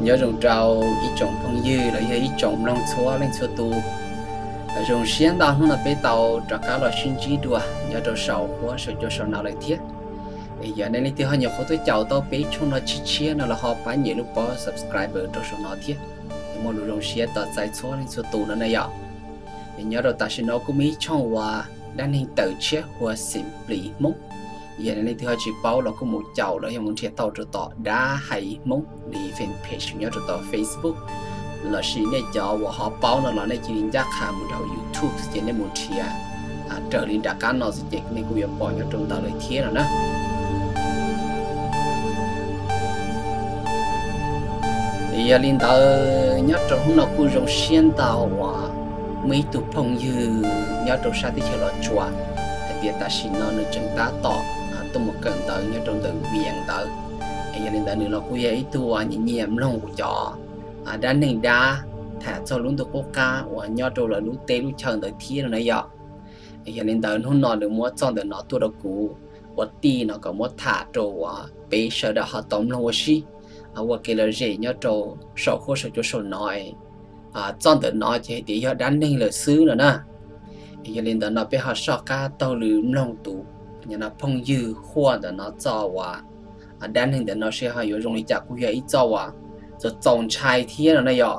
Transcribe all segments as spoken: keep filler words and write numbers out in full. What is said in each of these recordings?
nhớ rồng trào ít trồng phong dư là ít trồng long xóa lên xóa tu rồng xiên đào nó là bê tàu trả cá là sinh trí đùa nhớ rồng sầu quá sợ cho sầu nào lại thiết giờ nên thì họ nhiều khó tôi chào tao bé cho nó chi chia nó là họ phải nhiều lúc bỏ subscriber cho sầu nào thiết một lúc rồng xiên tao giải xóa lên xóa tu nó này ạ nhớ rồi ta sẽ nói cũng mấy trong và đang hình tự chế hoặc simply mốc giờ này thì họ chỉ bảo là có một chậu đó, nhưng muốn chia tàu cho tao đã hay mốc đi fanpage nhớ cho tao Facebook là chỉ này cho và họ bảo nó là này chỉ đến giác hàng một đầu YouTube chỉ nên muốn chia à trở đến đặc cá nó sẽ chỉ nên cũng yêu bỏ nhớ trong tao lời thiết rồi đó thì giờ lên tao nhớ trong nó cũng giống xuyên tàu và mấy tụ phong dư nhớ trong sát thì chơi là chùa thì ta xin nó nó chân ta tỏ tôi một cần tới nhớ trong từ biển tới giờ nên ta nữa là cũng vậy tôi nhẹ nhẹ lòng của chó đã nên đã thả cho luôn tôi có cá và nhớ trong là lúc tê lúc chờ tới thiên rồi này giờ giờ nên ta hôm nọ được mua trong từ nó tôi đâu cũ và ti nó có mua thả trâu và bé sợ đã họ tóm lòng gì và cái là gì nhớ trâu sầu khô sầu cho sầu nói à trong từ nó thì thì họ đã nên là xứ rồi nè giờ nên ta nó bé họ sợ cá tàu lưỡi lòng tụ nhà nó phong dư khoa để nó cho và đan hình để nó sẽ hay dùng để chặt cũng vậy cho và rồi trồng trái thiên là này ạ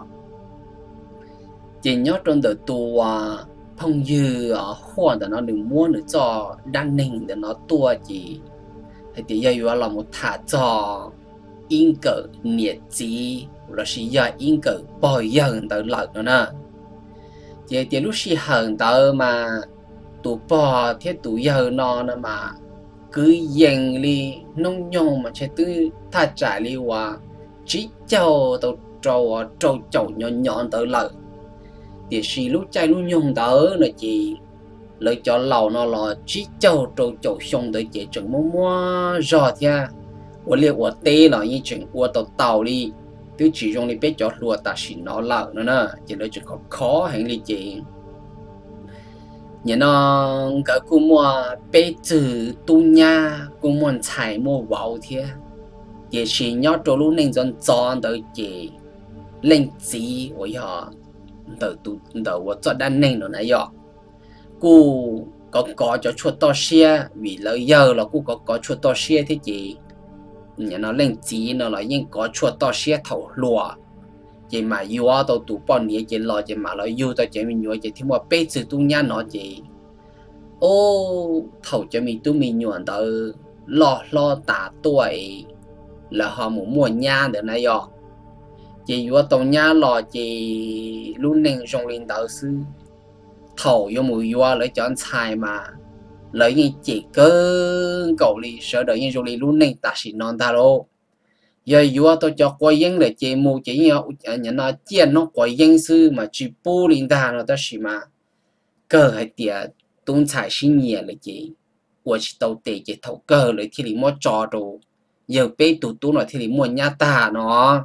chỉ nhớ trong đời tu và phong dư khoa để nó đừng muốn để cho đan hình để nó tua chỉ thì thì giờ là một thả cho in cỡ nhiệt chí là chỉ giờ in cỡ bồi dưỡng tới lợi nữa nè chỉ thì lúc xí hận tới mà tụ bò thiết tụ giờ nó nè mà cứ dành đi nông nhông mà chơi tư tha trả đi qua chỉ châu tàu trâu trâu trâu nhọn nhọn tới lợi thì xì lúc chạy lúc nhông tới là chỉ lợi cho lầu nó là chỉ châu trâu trâu xong tới chỉ chừng mua mua giọt nha của liệu của tê là như chừng của tàu tàu đi cứ chỉ dùng đi biết cho lùa ta xì nó lợi nữa nè chỉ lợi chừng khó khó hành lý chị nhà nó cái cô mua bé tử tu nha cô muốn xài mua vào thế也是要走路那种装的姐冷机我要的都的我做单内容那要cô có có cho chuột to xe vì lợi giờ là cô có có chuột to xe thế chị nhà nó lên chỉ nó là những có chuột to xe thầu lúa chị mà yêu tao tụ bọn này chị lo chị mà lo yêu tao chị mình yêu chị thì mà bé từ tu nhà nó chị ô thầu cho mình tu mình nhuận tao lo lo tả tuổi là họ muốn mua nhà để này rồi chị yêu tao nhà lo chị luôn nên trong linh đạo sư thầu yêu mùi yêu lấy chọn xài mà lấy như chị cứ cầu đi sợ đợi như rồi luôn nên ta chỉ non ta đâu giờ vừa tôi cho quay yên để chị mua chị nhau nhận nó tiền nó quay yên sư mà chỉ bù linh ta nó ta chỉ mà cơ hay tiền tung tài sinh nhẹ là chị của chị đầu tệ chị thầu cơ lấy thì mua trò đồ giờ bé tụ tụ nó thì mua nhà ta nó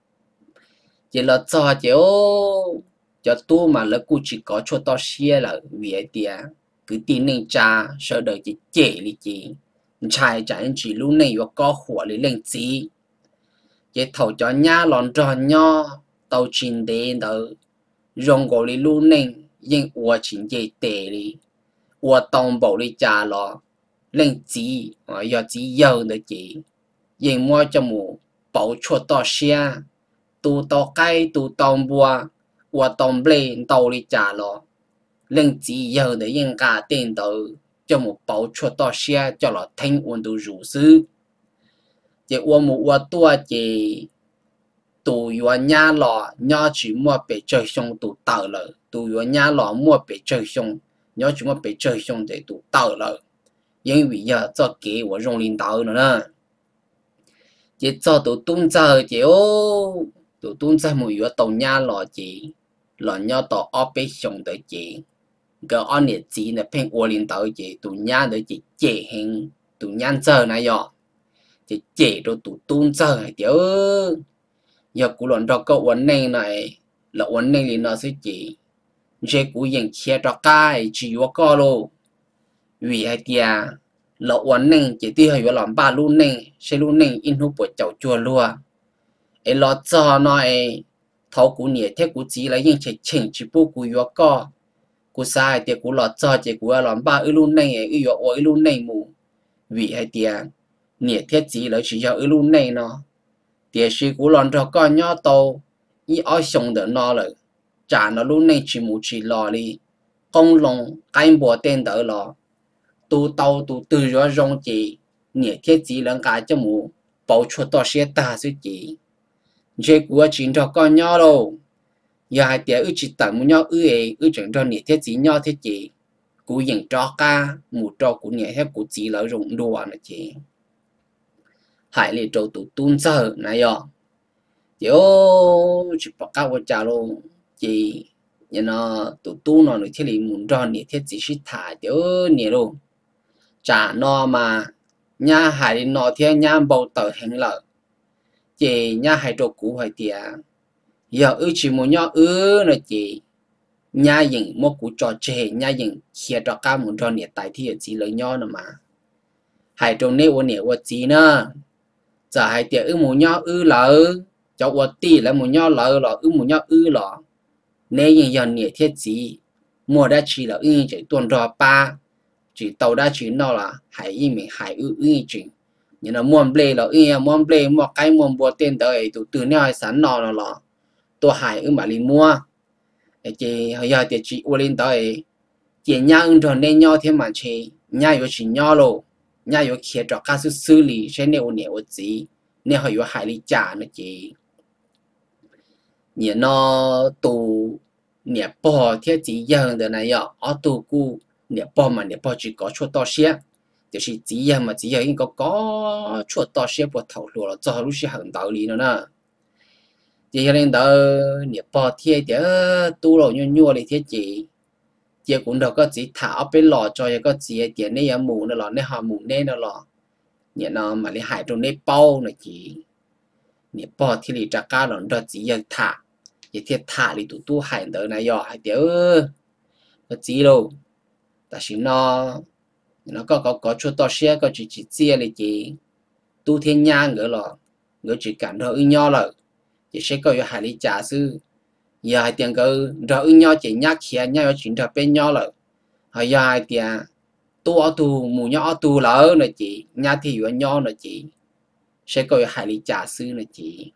chị là cho chị ô cho tu mà là cô chỉ có cho to xe là vì tiền cứ tin nên cha sợ đợi chị chế đi chị trai chẳng chỉ lúc này và có火lấy lên gì chị thầu cho nhà lon tròn nho tàu chín đến đó rong gọi đi lúc này nhưng ua chính chị tệ đi ua tông bảo đi trả lo lên gì ở giờ chỉ giờ được chị nhưng mua cho mù bảo cho to xe tu to cây tu tông bùa ua tông lên tàu đi trả lo lên chỉ giờ để yên cả tiền đầu cho một bảo cho to xe cho là thanh ổn độ rủ sư chỉ ua một ua tua chỉ tụ ua nhà lò nhà chỉ mua bể chơi xong tụ tàu lợ tụ ua nhà lò mua bể chơi xong nhà chỉ mua bể chơi xong để tụ tàu lợ因为呀做给我用领导了呢chỉ cho tụ tung giờ chỉ ô tụ tung giờ một ua tàu nhà lò chỉ lò nhà tàu ở bể xong để chỉ cái anh này chỉ là phèn ô linh đạo chỉ tụ nhà để chỉ chế hình tụ nhà giờ này rồi chỉ chế rồi tụ tung giờ này tiểu giờ cú luận cho cái vấn đề này là vấn đề thì nó sẽ chỉ chế cú hiện chia cho cái chỉ có cái luôn vì hay tia là vấn đề chỉ tiêu hay làm ba luôn này sẽ luôn này in hút bộ chậu chua luôn ấy lo cho nó ấy thấu cú nhẹ thế cú chỉ là những chỉ chỉnh chỉ bu cú yo co cú sai thì cú lo cho chỉ cú làm ba ư luôn này ư yo ư luôn này mù vì hay tiền nhẹ thế chỉ là chỉ cho ư luôn này nó thì sự cú làm cho con nhỏ tàu ý ở sống được nó rồi trả nó luôn này chỉ mù chỉ lo đi công long cái bộ tên đỡ lo tu tàu tu từ rồi rong chỉ nhẹ thế chỉ là cái cho mù bảo chuột to xe ta sự chỉ chế của chính cho con nhỏ đâu giờ hai tiếng ư chỉ tận một nhỏ ư ấy ư chẳng cho nhẹ thế chỉ nhỏ thế chỉ cú nhận cho ca một cho cú nhẹ hết cú chỉ là rụng đùa nữa chỉ hải lì trâu tụ tuôn sờ này yo kiểu chỉ bắt cao của cha luôn chỉ nhà nó tụ tu nó được thế lì muốn cho nhẹ thế chỉ sĩ thả kiểu nhẹ luôn trả nó mà nhà hải nó thế nhà bầu tờ hình lợi chỉ nhà hải trâu cũ hải tiệt giờ ư chỉ một nhỏ ư là chỉ nhà những một cú trò chơi nhà những kia trò cá muốn cho nhiệt tại thì chỉ lấy nhỏ nữa mà hải trâu nè ô nè ô chỉ nữa giờ hải tiệt ư một nhỏ ư lỡ cho ô tì là một nhỏ lỡ là ư một nhỏ ư là nè những giờ nhiệt thiết chỉ mua đã chỉ là ư chỉ tuần trò ba chỉ tàu đã chỉ nó là hải y mình hải ư ư chỉ nhưng là mua ble là ư mua ble mua cái mua bùa tiền đời tụ từ nơi sẵn nó là là tôi hải ư mà đi mua chị bây giờ thì chị uống lên tới chị nhà ứng cho nên nhau thêm mà chị nhà yếu chỉ nhau luôn nhà yếu kia cho các sự xử lý sẽ nêu nêu gì nên họ yếu hải lý trả nữa chị nhớ nó tù nhớ bỏ thiết chỉ dân đời này ạ ở tù cu nhớ bỏ mà nhớ bỏ chỉ có chuột to xe thì chỉ dân mà chỉ dân có có chuột to xe bỏ thầu luôn là cho lúc sẽ hàng đạo lý nữa nè chỉ lên đó nhập bỏ thiết thì tu rồi nhu nhu thì thiết chỉ chỉ cũng đâu có chỉ thả bên lò cho có chỉ tiền này mù nó lò này họ mù này nó lò nhẹ nó mà lấy hại trong này bao này chỉ nhập bỏ thì lý trả cá nó đó chỉ thả chỉ thiết thả thì tụ tu hại đó này giờ hại tiểu có chỉ đâu ta chỉ nó nó có có có chút to xe có chỉ chỉ chia này chỉ tu thiên nhang nữa lò người chỉ cảm thấy nho rồi chỉ sẽ có những hải lý trả sư giờ hai tiền cơ rồi nhau chỉ nhắc kia nhau chuyện thật bên nhau rồi hồi giờ hai tiền tu ở tu mù nhau ở tu lỡ là chỉ nhà thì ở nhau là chỉ sẽ có những hải lý trả sư là chỉ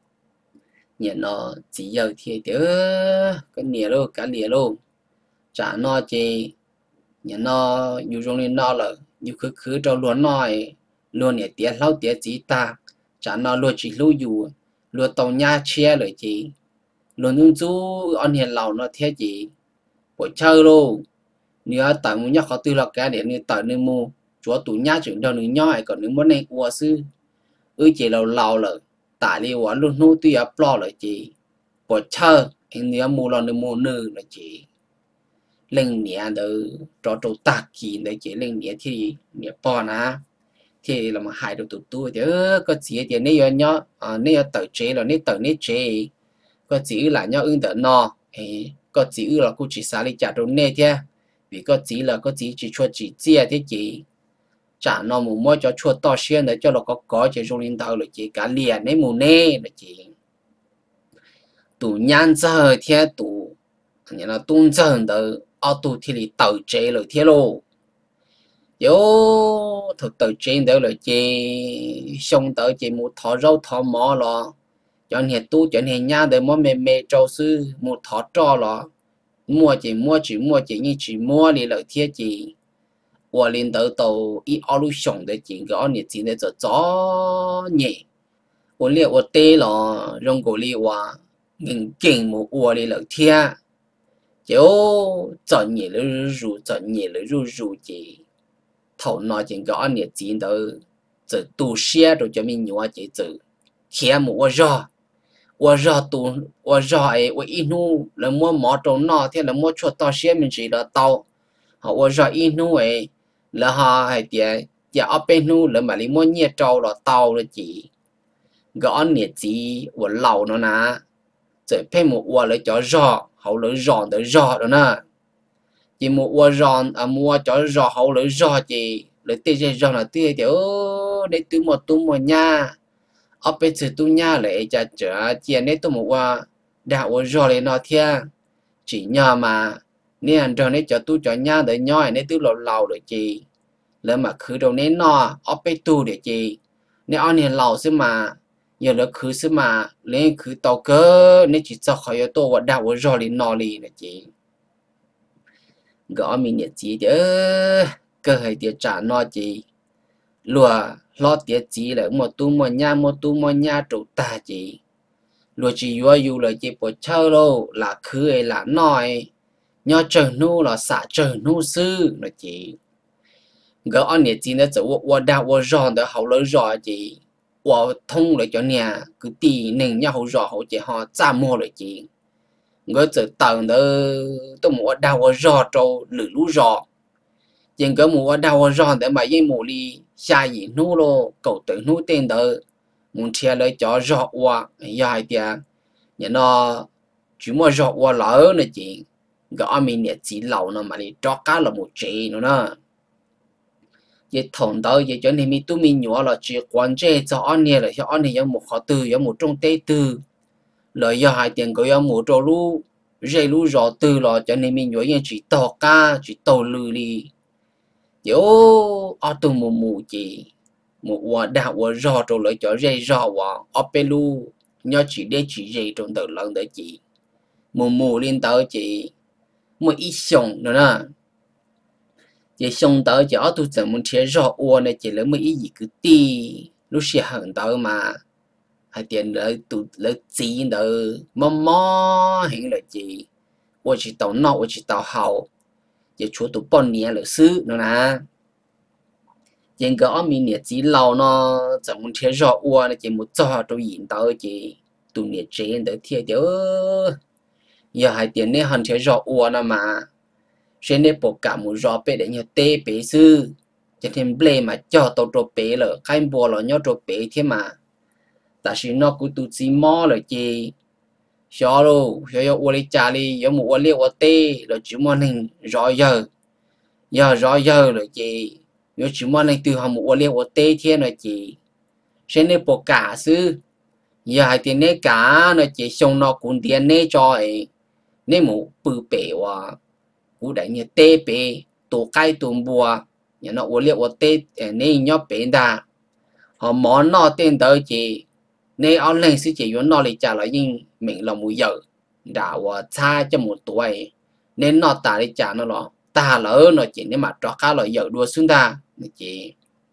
nhận nó chỉ giờ thì đỡ cái nhiều luôn cả nhiều luôn trả nó chỉ nhận nóอยู่trong này nó làอยู่คือคือcho luôn nói luôn nhẹ tiền lâu tiền chỉ ta trả nó luôn chỉ lưuอยู่luôn tàu nhà chia rồi chị luôn những chú anh hiện lầu nó thế chị buổi chơi luôn nếu tại muốn nhắc họ tư là cái để nên tại nên mua chúa tủ nhà chuyện đâu nữa nhoi còn nếu muốn này qua sư ư chị lầu lầu rồi tại đi quá luôn nô tuy áp lo rồi chị buổi chơi anh nếu mua là nên mua nữ là chị lên nhẹ được cho trâu tạc kỳ để chị lên nhẹ thì nhẹ bỏ na thì là mà hại được tụt tôi chứ có chỉ thì nếu nhớ à nếu tự chế là nếu tự nếu chế có chỉ là nhớ ứng tự no ấy có chỉ là cô chỉ xả đi trả đồ nè thế vì có chỉ là có chỉ chỉ cho chỉ chia thế chỉ trả nó một mỗi cho chua to xuyên để cho nó có có chỉ trong linh đạo là chỉ cả liền đấy mù nè là chỉ tụ nhan giờ thế tụ như là tung chân的ở tụ thì là tự chế rồi thế luôn yo thực tự trên đó là chị xong tới chị một thọ rau thọ mỏ lo cho nên tu cho nên nhà để mua mê mê trâu sư một thọ trò lo mua chỉ mua chỉ mua chỉ như chỉ mua đi lợi thiết chị qua lên tới tàu ít ở lúc sống để chị cái anh chị để cho gió nhẹ我列我对了用过里话人经冇我哩lợi thiết就做嘢了入做嘢了入入chị thầu nói chuyện có anh nhiệt chiến đó giờ tu xe rồi cho mình nhớ chỉ giờ khi mà我热我热tu我热哎我一路了摸毛中那天了摸出到xe mình chỉ là tàu họ 我热一路哎了哈还点也ở bên nu了mà đi mua nhiệt trâu là tàu là chỉ có anh nhiệt gì 我老了呢这配么我了叫热好了热的热了呢chỉ một mua giòn à mua cho giò hậu lưỡi giò chị lưỡi tê dây giòn là tê tiểu để từ một tu một nha ở bên sự tu nhà lại cha chở tiền đấy tôi một qua đạo ở rồi lên nó thiên chỉ nhờ mà nên anh cho nên cho tu cho nhà để nhoi nên tu lâu lâu được chị lỡ mà khứ đầu nên nó ở bên tu để chị nên anh hiện lâu xí mà giờ lỡ khứ xí mà lên khứ tàu cơ nên chỉ cho khỏi tôi và đạo ở rồi lên nó liền là chị gõ mình nhiệt chị chứ cơ hội tiền trả nó chị lùa lo tiền chị là một tu một nhà một tu một nhà trụ ta chị lùa chỉ vừa dù là chị bỏ chơi đâu là khứ ấy là nói nhớ chờ nu là xả chờ nu sư là chị gỡ anh nhiệt chị nó chỉ wo wo đạo wo ròn để hậu lỡ rò chị wo thông lại cho nhà cứ tì nền nhau hậu rò hậu chị họ cha mua lại chị gỡ chỉ tầng đó tôi mua đạo wo rò trâu lử lú rò nhưng gỡ mua đạo wo ròn để mà yên mù li xa gì nu lô cầu tự nu tên đó muốn chia lại cho rò wa dài tiền nhà nó chỉ mua rò wa lỡ này chị gỡ mình nhiệt chị lâu nó mà đi cho cá là một chị nữa nè vậy thằng đó vậy cho nên mình tụi mình nhỏ là chỉ quan trọng cho anh này là cho anh này có một khó từ có một trong tây từ lợi do hai tiền có có một trâu lu dây lu rõ từ là cho nên mình nhỏ như chỉ tàu cá chỉ tàu lư đi yo ở tụi mù mù chỉ một quả đạo quả rõ trâu lợi cho dây rõ quả ở bên lu nhớ chỉ để chỉ dây trong tờ lần đấy chỉ mù mù lên tờ chỉ một ít sống nữa nè chỉ xong tới cho tôi chẳng muốn chia rõ uo này chỉ lấy mấy ý gì cứ ti lúc xưa hận tới mà hay tiền lấy tụ lấy gì nữa mò mò hiện là gì uo chỉ tàu nọ uo chỉ tàu hậu chỉ chúa tụ bọn nhẹ là sư nữa nè nhưng cái ông mình nhẹ chỉ lâu nó chẳng muốn chia rõ uo này chỉ một cho tôi nhìn tới chỉ tụ nhẹ trên tới thiệt chứ giờ hay tiền này hận chia rõ uo nó mà trên đây bộ cả một gió bé để nhớ tê bé sư cho thêm ble mà cho tàu trộn bé là cái bùa là nhớ trộn bé thế mà ta chỉ nó cứ tụt xí mò rồi chị cho đâu cho yo uali cha đi yo một uali uo tê rồi chỉ mong hình rõ giờ giờ rõ giờ rồi chị yo chỉ mong hình từ họ một uali uo tê thế rồi chị trên đây bộ cả sư giờ hai tiền này cả rồi chị xong nó cũng tiền này cho ấy nên một bự bể wa cú đại như tê bể tổ cái tổ bùa nhà nó uống liệu tê nên nhớ bể đà họ món nó tên tới chị nên ông lên sư chỉ nó lại trả lại nhưng mình là mùi giờ đã và xa cho một tuổi nên nó ta đi trả nó lo ta lỡ nó chỉ nếu mà cho cá lợi giờ đua xuống ta chị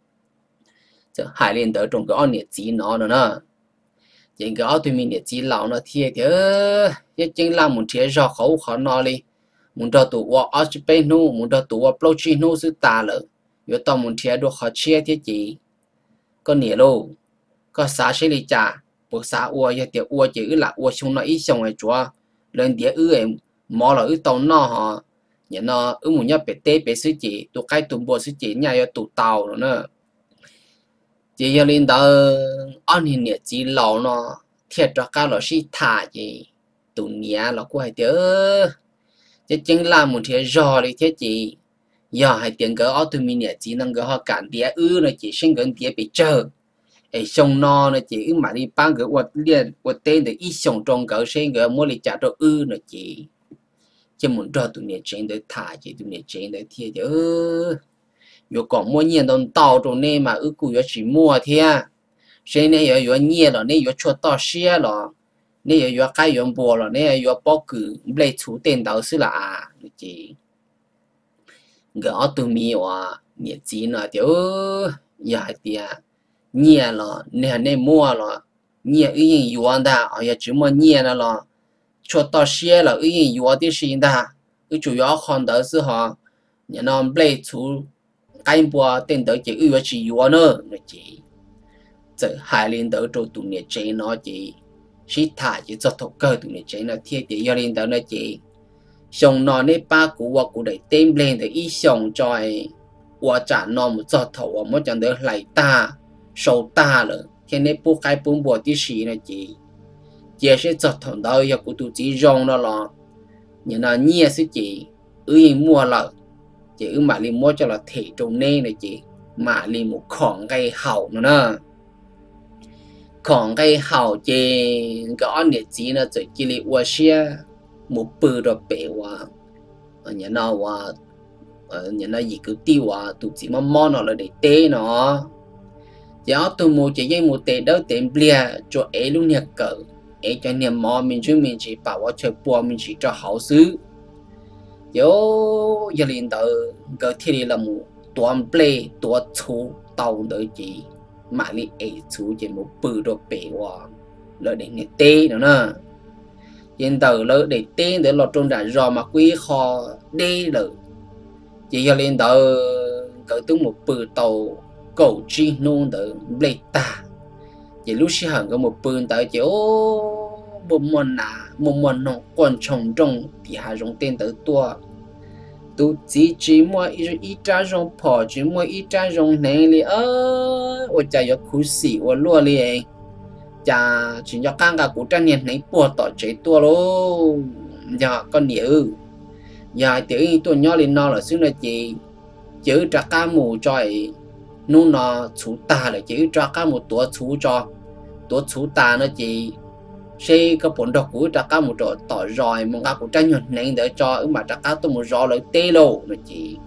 hai lên tới trong cái ông nhiệt chỉ nó nữa nè chỉ cái ông tụi mình nhiệt chỉ lão nó thiệt chứ chứ chính là một chế rõ khẩu khó nó đi muốn cho tụ wa ở bên nu muốn cho tụ wa blockchain nu sự ta lợ yo tao muốn chia được họ chia thế gì có nhiều lô có xã sẽ đi trả bộ xã wa ya tiệt wa chỉ là wa xong nó ít xong rồi chúa lên địa ư em mò là ư tàu nó họ nhà nó ư muốn nhớ bể tê bể sự chỉ tụ cái tụ bộ sự chỉ nhà yo tụ tàu nữa nè chỉ giờ lên đó anh hiện nhiệt chỉ lâu nó thiệt cho cái là sĩ thả gì tụ nhà là quay tiệt chứ chính là một thế rõ đi thế chị giờ hai tiếng cái auto mini chỉ năng cái họ cản địa ư là chỉ sinh cái địa bị chờ ấy xong nó là chỉ mà đi bán cái vật liền vật tên để ít xong trong cái sinh cái mua lại trả cho ư là chỉ chứ muốn cho tụi này trên để thả chỉ tụi này trên để thiệt chứ rồi còn mua nhiều đồng tàu trong này mà ư cụ chỉ mua thiệt trên này rồi rồi nhiều rồi này rồi cho tao xe rồi nếu như cái yon bò là nếu như bao cử lấy chủ tiền đầu sư là chị gõ từ mi và nhiệt gì nữa thiếu giờ thì nhiều là nếu nếu mua là nhiều ý yuan da ở nhà chỉ mua nhiều là cho tao xe là ý yuan thì xin da ý chủ yếu còn đó là họ nhà nó lấy chủ cái bò tiền đầu chỉ ý chỉ yuan nữa chị giờ hai lần đầu cho tụi nhiệt chế nó chị sĩ thả chỉ cho thuộc cơ tụi này chạy là thiệt thì do liên đó là chị xong nó nên ba cú và cú để tên lên thì ít xong cho ai và trả nó một cho thầu và một chẳng được lại ta sâu ta rồi thế nên bố cái bún bò tí xí là chị chị sẽ cho thầu đó và cú tụi chị rong đó là nhưng là nhẹ sư chị ư mua là chị ư mà đi mua cho là thể trong nên là chị mà đi một khoảng gây hậu nữa nè còn cái hậu chế cái anh nhiệt gì nó chỉ chỉ là qua xe một bự rồi bể qua nhà nào qua nhà nào gì cứ tiêu qua tụi chỉ mà món nó là để tê nó giờ tụi mua chỉ dây một tê đâu tê bia cho ấy luôn nhà cỡ ấy cho nhà mò mình chứ mình chỉ bảoว่า chơi bùa mình chỉ cho hậu xứ giờ giờ liền tới cái thì là một toàn play toàn chú tàu tới chỉ mà li ấy chú chỉ một bự rồi bể qua lợi để người tê nữa nè hiện tại lợi để tê để lọt trong đã rò mà quý kho đi lợi chỉ giờ lên tới cái tung một bự tàu cầu chi nôn tới lấy ta chỉ lúc xưa hẳn có một bự tới chỉ ô một món nà một món nó quan trọng trong thì hai trong tên tới tua tu chỉ chỉ mua ít ít trái rong phò chỉ mua ít trái rong này li ơ ôi trời ơi khú xỉ ôi lúa li chả chỉ cho căng cả cú tranh nhiệt này bùa tỏ chế tua luôn giờ con nhiều giờ tiểu tôi nhỏ lên nó là xứ là chị chữ trả cá mù cho ấy nu nó chú ta là chữ trả cá một tuổi chú cho tuổi chú ta nó chị xe cái bốn độc của trả cá một chỗ tỏ rồi một cái của tranh nhuận này để cho ứng mà trả cá tôi một gió lấy tê lô nó chị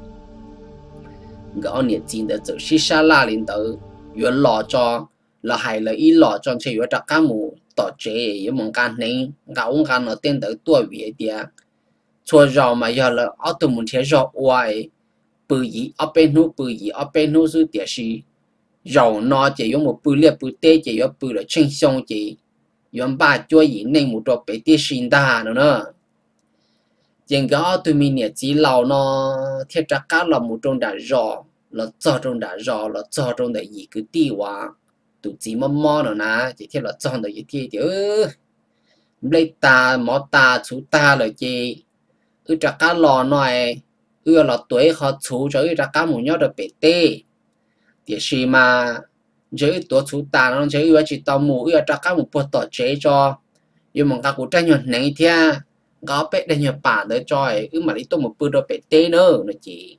gõ nhiệt chín để chữ xí xa la lên tới vừa lò cho là hay là ít lò cho chơi vừa trả cá mù tỏ chế với một cái này gạo cái nó tên tới tuổi việt đi chua rau mà giờ là ở tụi mình thấy rau hoài bự gì ở bênนู้bự gì ở bênนู้是点是rau nó chỉ dùng một bự liệt bự tê chỉ dùng bự là chân xong chỉ dùng ba cho gì nên một đồ bé tê sinh ta nữa nữa nhưng cái ở tụi mìnhเนี่ยchỉ lâu nó thiết ra cá là một trong đã rau là cho trong đã rau là cho trong đã gì cứ tiêu quá tụi chỉ mà mò nữa nè chỉ thiết là cho được gì thì chứ lấy ta mò ta chú ta là gì ư trả cá lò nói ư là tuổi họ chú cho ư trả cá một nhau được bể tê thì khi mà giới tuổi chú ta nó giới ư chỉ tao mù ư trả cá một bộ tỏ chế cho ư mà các cụ tranh nhuận này thì có bể để nhiều bản để cho ư mà đi tôi một bữa được bể tê nữa nó chỉ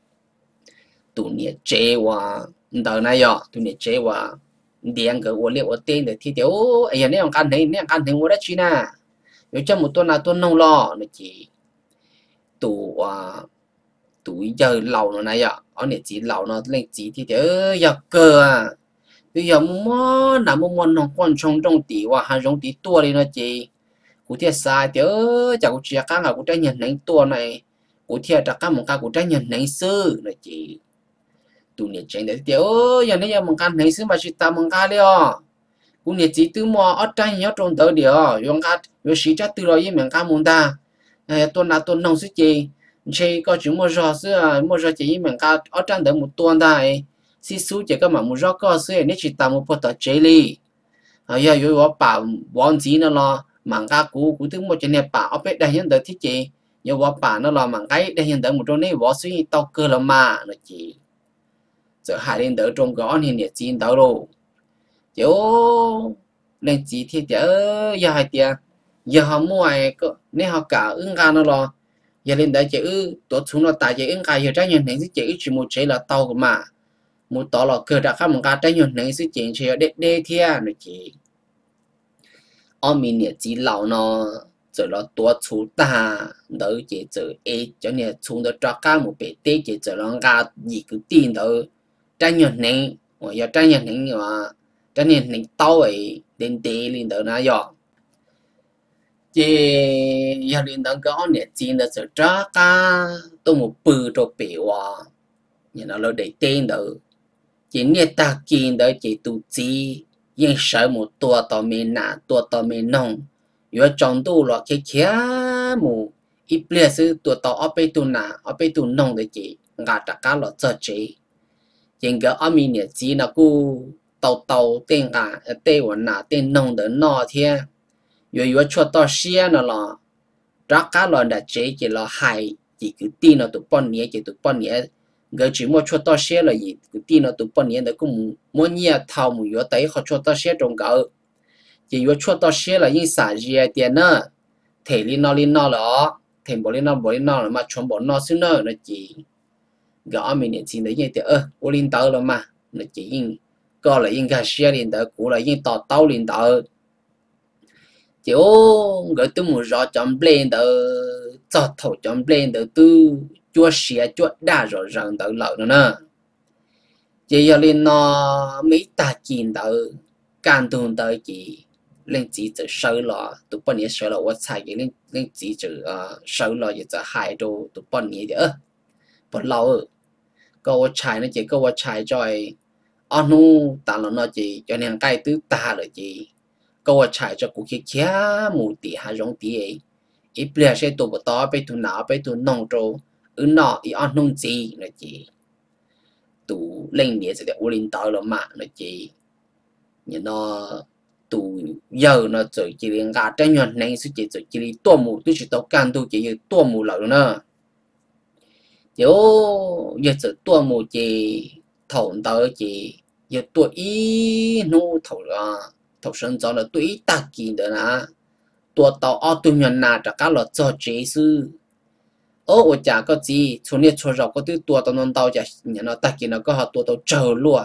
tụ nhiệt chế và đời này giờ tụ nhiệt chế và điện cái vật liệu ở tên để thi tiểu ấy này ông can thấy này can thấy mua đất chi na nếu trong một tuần là tuần nông lo nó chỉ tụ à tụ giờ lâu nó này ạ ở này chỉ lâu nó lên chỉ thì thế giờ cơ à bây giờ mua là mua món nó quan trọng trong tỷ và hai trong tỷ tua đi nó chỉ cụ thể sai thế chẳng có chuyện khác là cụ thể nhận đánh tua này cụ thể là các một cái cụ thể nhận đánh sư là chỉ tụ nhiệt trên đấy thế giờ này giờ một cái đánh sư mà chỉ ta một cái đi à cụ nhiệt chỉ từ mua ở trên nhớ trong tới đi à dùng cái dùng sĩ chất từ rồi với mình cái muốn ta tuần nào tuần nông sức gì chơi có chúng mua rau sữa mua rau chỉ mình cả ở trong đó một tuần đây xí số chỉ có mà mua rau có sữa nếu chỉ tao một bát tỏi chế li à giờ rồi我把王子呢咯mang cả cú cú thứ một cái này bà ở bên đây hiện tại thiết gì giờ我把nó lo mang cái đây hiện tại một trong này我suy tao cơ là mà nó chỉ giờ hai đến đỡ trong gõ thì nhiệt chín tao rồi chứ lên chỉ thiết giờ giờ hai tiền giờ họ mua ai có nếu họ cả ứng ca nó lo giờ lên đấy chữ tổ chúng nó tại chữ ứng ca giờ trái nhận này chữ chỉ một chế là tàu của mà một tàu là cơ đã khám một cái trái nhận này chỉ chỉ chỉ để để thia nó chỉ ở mình nhiệt chỉ lão nó rồi là tổ chúng ta đỡ chỉ rồi ấy cho nên chúng nó cho cả một bể tê chỉ rồi nó cả gì cứ tin đỡ trái nhận này hoặc giờ trái nhận này mà trái nhận này tàu ấy đến tê lên đỡ nó giờ chỉ giờ lên đó có nhiệt chín là sự trả cá tôi một bự cho bể hòa như nó là để tên đó chỉ nhiệt ta chín đó chỉ tu chi nhưng sợ một tua tao mình nã tua tao mình nông giờ trong tu là cái kia mù ít bia sư tua tao ở bên tu nã ở bên tu nông để chỉ ngã trả cá là cho chỉ nhưng cái ở mình nhiệt chín là cu tàu tàu tên cả tên của nã tên nông để nọ thế rồi rồi cho tao xe nó là tất cả là đã chế chỉ là hai chỉ cứ tin nó tụi bọn nhẹ chỉ tụi bọn nhẹ người chỉ mua cho tao xe là gì cứ tin nó tụi bọn nhẹ để cũng mua nhẹ thầu một yếu tới họ cho tao xe trong gạo chỉ rồi cho tao xe là những sản gì tiền nữa thể liên nó liên nó là thể bỏ liên nó bỏ liên nó là mà chuẩn bỏ nó xứ nữa nó chỉ gạo mình nhận xin đấy như thế ơ ô liên tao là mà nó chỉ có là yên cả xe liền đỡ cũ là yên tỏ tàu liền đỡ kiểu người tôi muốn rõ chọn blend đỡ cho thầu chọn blend đỡ tư chua xe chua đa rồi rằng đỡ lợn nữa nè chỉ giờ lên nó mấy ta chín đỡ can tuần đỡ chỉ lên chỉ chỉ sâu lọ tụi bọn nhớ sâu lọ 我猜嘅lên lên chỉ chỉ à sâu lọ也在海州tụi bọn nhớ的bọn lâu có 我猜呢chỉ có 我猜在anh nu ta là nó chỉ cho nên cái thứ ta là chỉ có 我猜 cho cuộc kia kia mù tì hà rong tì ấy ít bia sẽ tụ bờ to bên tụ nào bên tụ nông trâu ở nọ ít anh nông gì là chỉ tụ lên địa sẽ để u linh tao là mà là chỉ như nó tụ giờ nó chỉ chỉ liên cả trên nhuận này sẽ chỉ chỉ tua mù tôi chỉ tao can tôi chỉ tua mù lợn nữa nếu giờ chỉ tua mù chỉ thầu tới chỉ giờ tua ý nô thầu là thầu sinh cho là tua ý đặc kỳ đó nè tua tàu ở tu nhuận nào cho các loại cho chế sư ô ở nhà có gì chỗ này chỗ rau có thứ tua tàu non tàu chả nhà nó đặc kỳ nó có họ tua tàu chờ luôn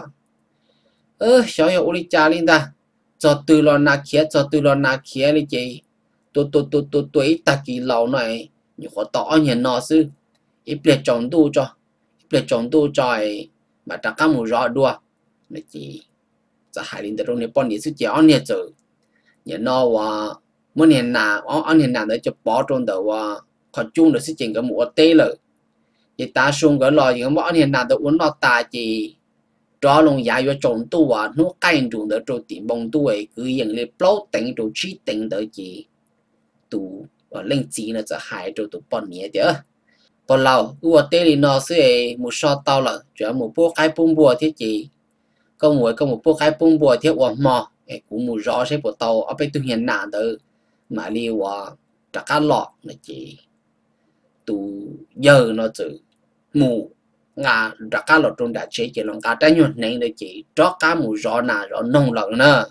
ơ小小屋里家里的cho từ lo na kia cho từ lo na kia đi chị tôi tôi tôi tôi tôi đặc kỳ lâu này nhiều họ tỏ nhà nó sư ít biệt chọn tu cho ít biệt chọn tu cho mà ta cá mù rõ đua là chỉจะหายลินแต่ตรงนี้ป้อนนี้สุดยอดเนี่ยเจออย่างนอว่าเมื่อเนี่ยนาอ๋ออันเนี่ยนาเดี๋ยวจะป้อตรงเดี๋ยวว่าขอจุ่มเดี๋ยวสิจริงกับหมูเต้เลยยี่ตาชงก็รออย่างว่าอันเนี่ยนาเดี๋ยวอ้วนนอตาจีจ่อลงยาอยู่จงตัวนู้ใกล้จุ่มเดี๋ยวตัวตีบงตัวคืออย่างเลยปล้อติงตัวชี้ติงเดี๋ยวจีตัวเล่งจีน่ะจะหายตัวตัวป้อนนี้เดี๋ยวพอเราอ้วนเต้ลีนอซื้อหมูชอเตาเลยจะหมูพวกไก่ปุ่มบัวที่จีcó một có một bộ khai bông bùa thiết hoàn mò cũng một rõ sẽ bộ tàu ở bên tu hiện nạn từ mà đi qua trả cá lọ là chỉ tu giờ nó tự mù ngà trả cá lọ trong đại chế chỉ lòng cá trái nhuận nên là chỉ cho cá mù rõ nà rõ nông lợn nữa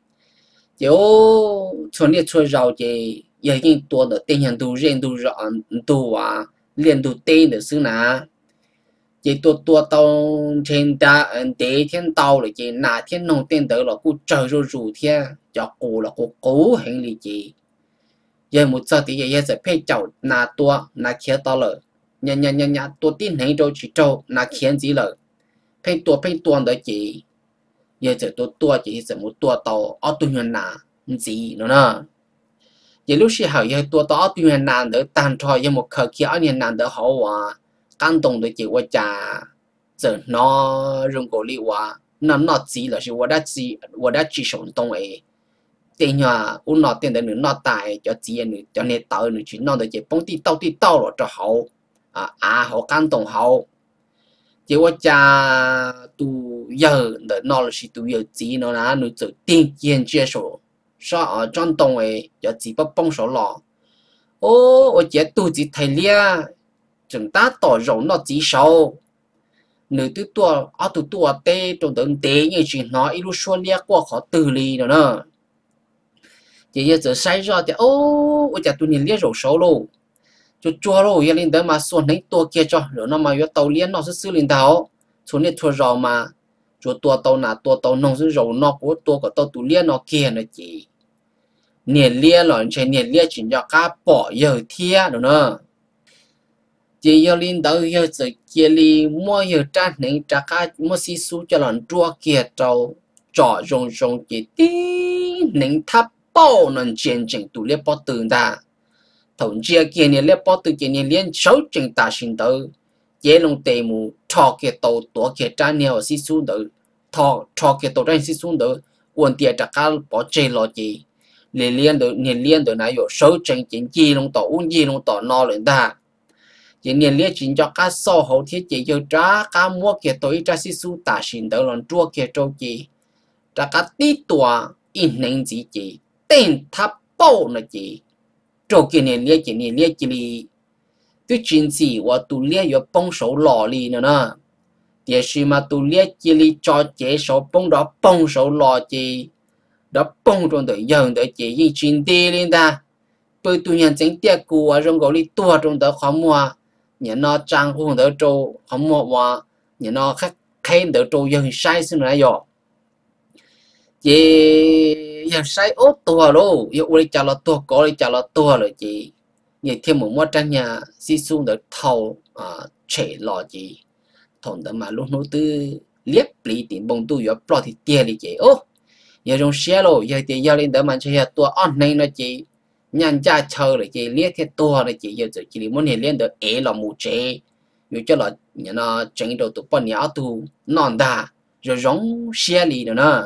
kiểu cho nên cho rau chỉ giờ nhữngตัว的电线都认都rõ都啊连都电的是哪chỉ tua tua tàu trên ta để thiên tàu là chỉ nà thiên nông tiền tới là cô trời rồi rủ thiên cho cô là cô cố hành lý chỉ giờ một giờ thì giờ sẽ phải chậu nà tua nà kia tàu rồi nhà nhà nhà nhà tua tin hành đâu chỉ trâu nà khiến gì rồi phải tua phải tua đó chỉ giờ sẽ tua tua chỉ sẽ một tua tàu ở tu nhân nà gì nữa nè giờ lúc xưa hậu giờ tua tàu ở tu nhân nà đỡ tan thôi giờ một khởi kia ở nhân nà đỡ hậu à cảm动的就我家这那如果你话那那只了是我的只我的只上动诶电话我那电的你那大就只你就你到你去那的就帮地到地到了就好啊啊好感动好就我家都有的那了是都有只那那你就电见接受说啊转动诶就只不帮手了哦我觉得肚子太烈chúng ta tỏ rộng nó chỉ sâu nữ tư tua ở tụ tua tê trong đợt tê như chuyện nó ít lúc xua lia qua khó từ lì nữa nè chỉ giờ giờ sai ra thì ô ôi chả tụi nhìn lia rổ sâu luôn cho chua rồi giờ lên đó mà xuân lấy tua kia cho rồi nó mà yo tàu liên nó sẽ xử lý tháo xuống lên thua rò mà cho tua tàu nào tua tàu nông sẽ rổ nó của tua của tàu tụ liên nó kia nữa chỉ niệm lia rồi trên niệm lia chỉ cho cá bỏ giờ thia nữa nè chỉ giờ linh đầu giờ giờ kia li mua giờ trả nên trả cả mua xí số cho lần chua kia trâu trọ rong rong chỉ tí nên tháp bao nên chiến tranh tụ liệp bao tử ta thằng chia kia này liệp bao tử kia này liên sáu trình ta sinh đầu dễ lòng tề mù trọ kia tàu tổ kia trả nhiều xí số đầu thọ trọ kia tàu trả xí số đầu quan tiền trả cả bỏ chơi lo gì liên liên đầu liên liên đầu này có sáu trình chính gì lòng tàu uống gì lòng tàu no lên ta chỉ niệm liệt chính cho các số hậu thiết chỉ cho trả các mua kia tối trả sĩ số ta xin đỡ lần chua kia châu chỉ trả các tí tòa in nên chỉ chỉ tên tháp bao là chỉ châu kia niệm liệt chỉ niệm liệt chỉ li cái chuyện gì và tu liệt có bông số lò li nữa nè để khi mà tu liệt chỉ li cho chế số bông đó bông số lò chỉ đó bông trong đời giờ đời chỉ như chuyện đi lên ta bởi tu nhân chính tiệt của trong gọi li tua trong đời khó mua nhà nó trang cũng đỡ trâu không một mà nhà nó khách khen đỡ trâu dân sai xin lại rồi chị giờ sai ốt tua luôn giờ ui chả là tua có đi chả là tua rồi chị giờ thêm một món trang nhà si xuống được thầu à chạy lò chị thằng đó mà lúc nó tư liếc lì tiền bông tu giờ bỏ thì tiền đi chị ô giờ trong xe rồi giờ thì giờ lên đó mà chơi tua on này nó chị nhàn cha chờ rồi chị liếc theo tua rồi chị giờ chỉ muốn hiện lên được é là một chế giờ cho là nó tranh đầu tụ bọn nhỏ tu non đà rồi giống xe lì nữa nè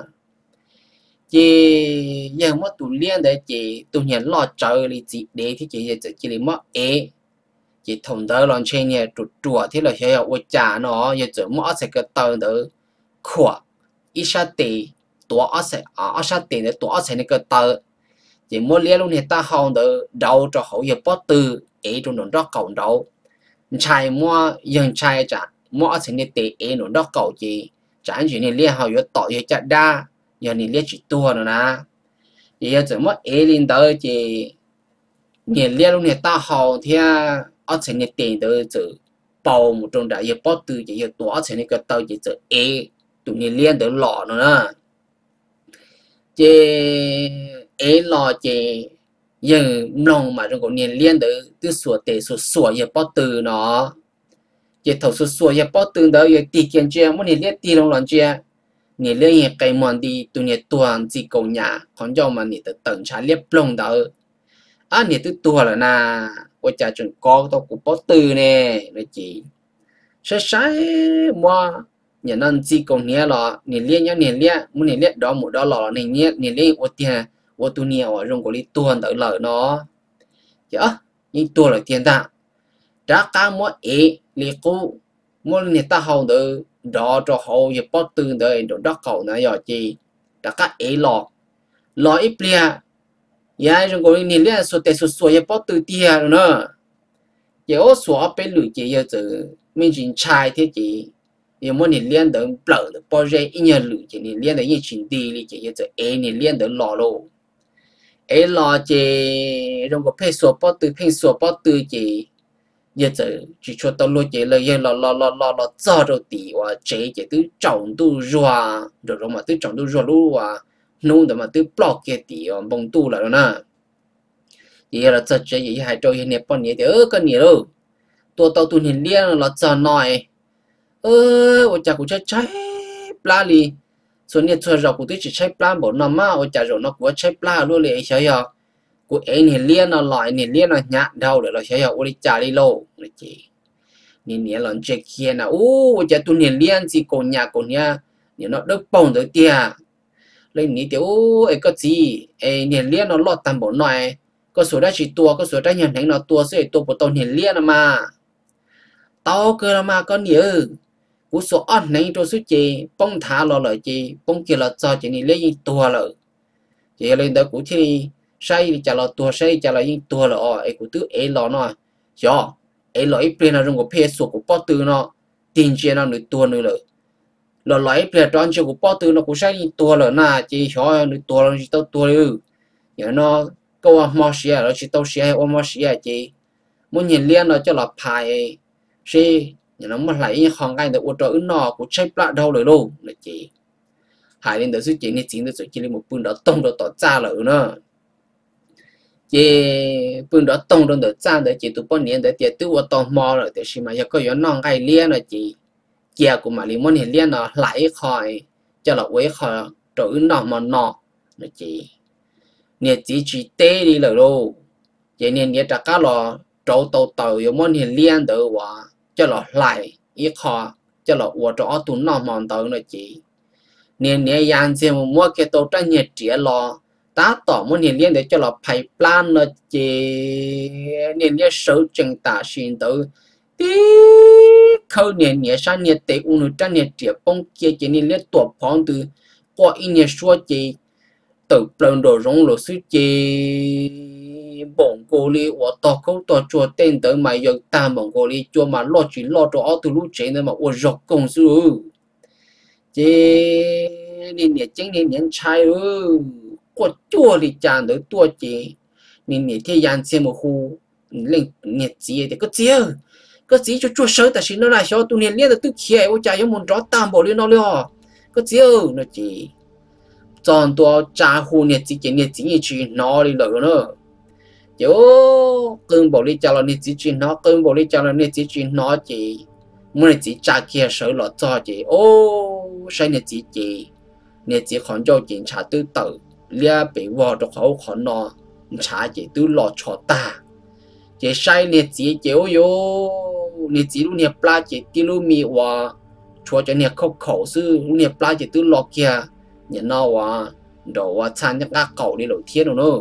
chị giờ mất tụ liên để chị tụ nhận lo chờ đi chị để thì chị giờ chỉ là mất é chị thông đó lần trên nhà tụ chùa thì là sẽ ở nhà nó giờ chỉ mất sẽ cái tờ đó khóa ít sát tỷ tua ở sẽ ở sát tỷ để tua ở sẽ cái tờ chỉ muốn liên luôn hiện ta hồng đó đầu cho hậu giờ bắt từ é trong nó cầu đầu trai mua dân trai trả mua sẽ nên tỷ é nó cầu chị chẳng chỉ nên liên hậu giờต่อgiờ chặt đa giờ nên liên chỉ tua nữa nè giờ chỉ mất é lên đó chị nhìn liên luôn hiện ta hồng thì ở trên này tiền đó chỉ bao một trong đại giờ bắt từ chỉ giờ tua ở trên này cái tàu chỉ chỉ é tụi nhìn liên được lọ nữa nè chị é lọ chị giờ nông mà trong cổ nhìn liên được từ sửa tệ sửa sửa giờ bắt từ nó giờ thầu sửa sửa giờ bắt từ đó giờ tiền tiền chưa muốn nhìn liên tiền long lần chưa nhìn liên hiện cái món đi tụi nhìn tuần chỉ cầu nhà còn cho mà nhìn từ tận trả liếp lông đó à nhìn từ tua là na我家准高到古包豆呢，那几，是啥么？你能自贡年了，你练要你练，没你练到没到了，你练你练我天，我都年我用过你多的了呢，呀，你多了天大，大家么诶，你估么你大好的，đó cho hậu也包豆的，都大口呢要几，大家诶了，了一边。ya trong cái này là số tiền số số ya bắt từ tiền rồi nữa, giờ ở số bên lưỡi chỉ giờ từ mình chỉ trai thế chỉ, giờ muốn này liên đến bờ được bao giờ ít nhiều lưỡi chỉ này liên đến những chuyện đi đi chỉ giờ từ ấy này liên đến lò lô, ấy lò chỉ trong cái phe số bắt từ phe số bắt từ chỉ, giờ từ chỉ cho tao lôi chỉ là giờ lò lò lò lò lò cho rồi tí và chỉ chỉ từ trồng tu rùa rồi rồi mà từ trồng tu rùa luôn và nung đó mà từ block cái tí ở bông tu là nó vậy là thật sự vậy hai trâu hiện nay bao nhiêu thì ơ cái nhiều đâu tôi tao tu hiện liên là chờ nói ơ tôi chả cũng chơi chơi pla li số này chơi rồi cũng tôi chỉ chơi pla bốn năm mà tôi chả rồi nó cũng chơi pla luôn liền chơi à cũng em hiện liên nó lại hiện liên nó nhạt đâu để nó chơi à tôi đi trả đi lâu này chị nhìn nhìn lần chơi kia nào ô tôi chả tu hiện liên chỉ còn nhà còn nhà nhìn nó đứt bông tới tia lên ní tiểu ấy có gì ấy hiện liên nó lọt tầm bốn này có số đã chỉ tua có số đã nhận thấy nó tua sẽ tua của tàu hiện liên mà tao cơ mà có nhiều cú số ăn này cho số chị bông thả lo lại chị bông kia là cho chị này lấy tua rồi chị lên đó cú thì say trả là tua say trả là những tua rồi ấy cú tứ ấy lo nó cho ấy lo ấy bên là trong cái phe số của bao tư nó tiền chia nó được tua nữa rồi lo lấy bên trong cho của bao tư nó cú say những tua rồi na chị cho được tua rồi chị tao tua rồi giờ nó câu mò xía rồi chỉ tao xía hay mò xía chị muốn nhìn liên nó cho là phải xí nhà nó mà lại những hàng ngày được ô tô nó cũng chơi plạ đâu rồi luôn là chị hai lên được sự chị này chính được sự chỉ là một phương đó tông đó tỏ ra rồi nữa chị phương đó tông đó được ra để chị tụ bao nhiêu để tiền tụ ô tô mò rồi để xí mà giờ có những non ngày liên là chị kia của mà liên muốn nhìn liên nó lại khỏi cho là quấy khỏi rồi nó mà nó là chị nhiệt chỉ chỉ tê đi rồi đâu, vậy nên nhiệt trả cá lò trâu tàu tàu有么nhiệt liên được và cho lò lại ít khó cho lò và cho tụi nó mòn tàu nữa chị, nên nhiệt yang xem một mua cái tàu tranh nhiệt trẻ lò ta tỏ么nhiệt liên để cho lò phải plan nữa chị, nên nhiệt số chừng ta xin tới tí khâu nhiệt nhiệt sang nhiệt tệ uống tranh nhiệt trẻ bông kia chị nên nhiệt tuột phong từ qua in nhiệt xua chị tự lần đồ rong lỗ sư chi bổng cô li và tao câu tao chùa tên tới mày giờ ta bổng cô li chùa mà lo chuyện lo cho ở từ lúc chế nên mà ô rọc công sư chứ nên nhiệt chính nên nhiệt trai ư qua chùa thì chàng tới tua chị nên nhiệt thế gian xem một khu lên nhiệt gì thì có gì có gì cho chùa sớm tại sao nó lại cho tụi nhiệt liên là tức kia ô cha giống muốn rõ tam bộ liên nó liền có gì nó chị chọn tua cha hu nè chỉ chỉ nè chỉ như chuyện nó đi lỡ nữa yo cơn bộ đi chào là nè chỉ chuyện nó cơn bộ đi chào là nè chỉ chuyện nó chỉ muốn chỉ cha kia sợ lọt cho chị ô sai nè chỉ chị nè chỉ còn cho警察tư tử lia bị vò được khẩu khó nó trả chị tư lọt cho ta chị sai nè chỉ chị ô yo nè chỉ lúc nè pla chị tí lúc mi và cho cho nè khẩu khẩu sư lúc nè pla chị tư lọt kia nhà nó và đồ và chăn những các cậu đi đầu tiên rồi nữa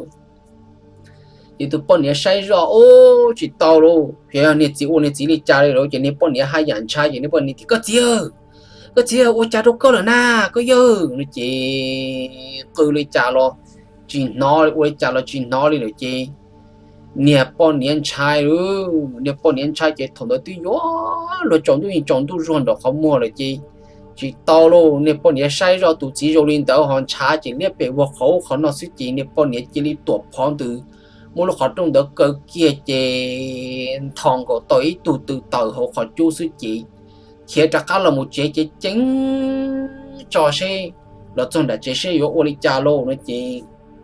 thì tụi bọn nè sai rồi ô chỉ tao luôn phía nè chỉ ô nè chỉ đi trả rồi chị nè bọn nè hai dàn trai chị nè bọn nè thì có chưa có chưa ô cha đâu có rồi na có dư nó chị cứ đi trả lo chị nói ô trả lo chị nói đi rồi chị nè bọn nè trai luôn nè bọn nè trai chị thằng đó tuy gió rồi chọn tôi chọn tôi rồi đó không mua rồi chị chỉ tao luôn nè bọn nè sai rồi tụi chị rồi lên tới họ trả chị nè bị vô khẩu họ nó suy chị nè bọn nè chỉ đi tuột phong từ mỗi lúc họ trong đó cơ kia chị thằng của tôi tụt từ từ họ họ chú suy chị khi ra cá là một chế chế chính cho xe đó trong đã chế xe yếu ô li cha lô nó chị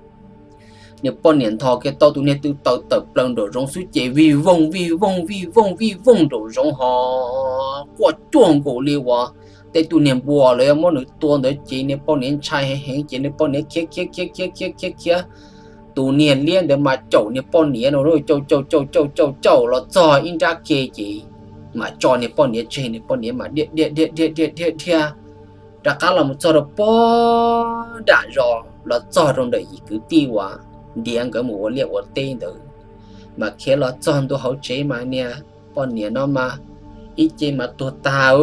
nếu bao年thọ cái tao tụi này từ tao tập lần đồ rong suy chế vì vong vì vong vì vong vì vong đồ rong họ qua chuông cổ liu à để tụi này bùaเลยmỗi người tuôn đấy chị nếu bao年trai hay hay chị nếu bao年kia kia kia kia kia kia kia tụi này liên để mà chậu nếu bao年nó rồi chậu chậu chậu chậu chậu chậu nó cho in ra kia chị mà cho nên bọn nhớ chơi nên bọn nhớ mà điện điện điện điện điện điện điện đã cả là một cho được bó đã rồi là cho trong đời cứ tiêu à điện cái một liệu một tên được mà khi là chọn tôi hậu chế mà nè bọn nhớ nó mà ít chơi mà tôi tao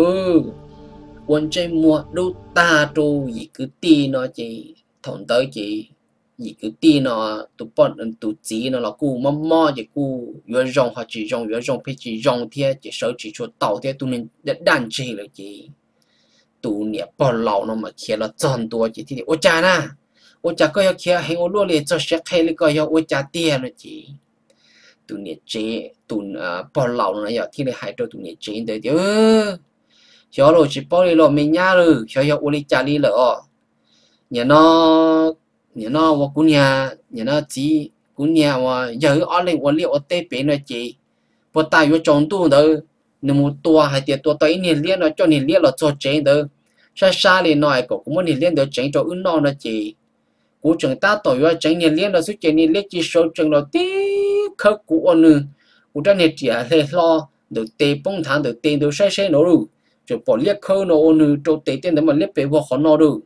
quân chơi mua đâu ta đâu gì cứ tin nó chỉ thằng tới chỉ gì cứ tin nó tụi bọn tụi chỉ nó là cu mò mò chỉ cu vừa rong họ chỉ rong vừa rong phải chỉ rong thế chỉ sợ chỉ cho tàu thế tụi nên đã đàn chơi rồi chỉ tụi nè bọn lão nó mà kia là chọn tua chỉ thì ôi cha na ôi cha coi kia hay ôi luôn liền cho sẽ hay lấy coi ôi cha tiền rồi chỉ tụi nè chế tụi bọn lão nó giờ thì lại hai đôi tụi nè chế đấy chứ cho rồi chỉ bỏ đi rồi mình nhá rồi cho cho ôi cha đi rồi nhà nó nhà nó và cũng nhà nhà nó chỉ cũng nhà và giờ ở đây và liệu ở tây bên là chị và tại vì trong tu đó nếu một tua hay tiệt tua tới nên liên nó cho nên liên là cho chế đó xa xa liền nói cũng muốn nên liên được chế cho ứng non là chị cú trường ta tộiว่าchế nên liên là số chế nên liên chỉ số trường là tí khắc cú anh nữa cú ra nên chỉ là lo được tê bông thang được tê được sai sai nó rồi rồi bỏ liên khâu nó anh nữa cho tê tên để mà liên bể vào khó nó được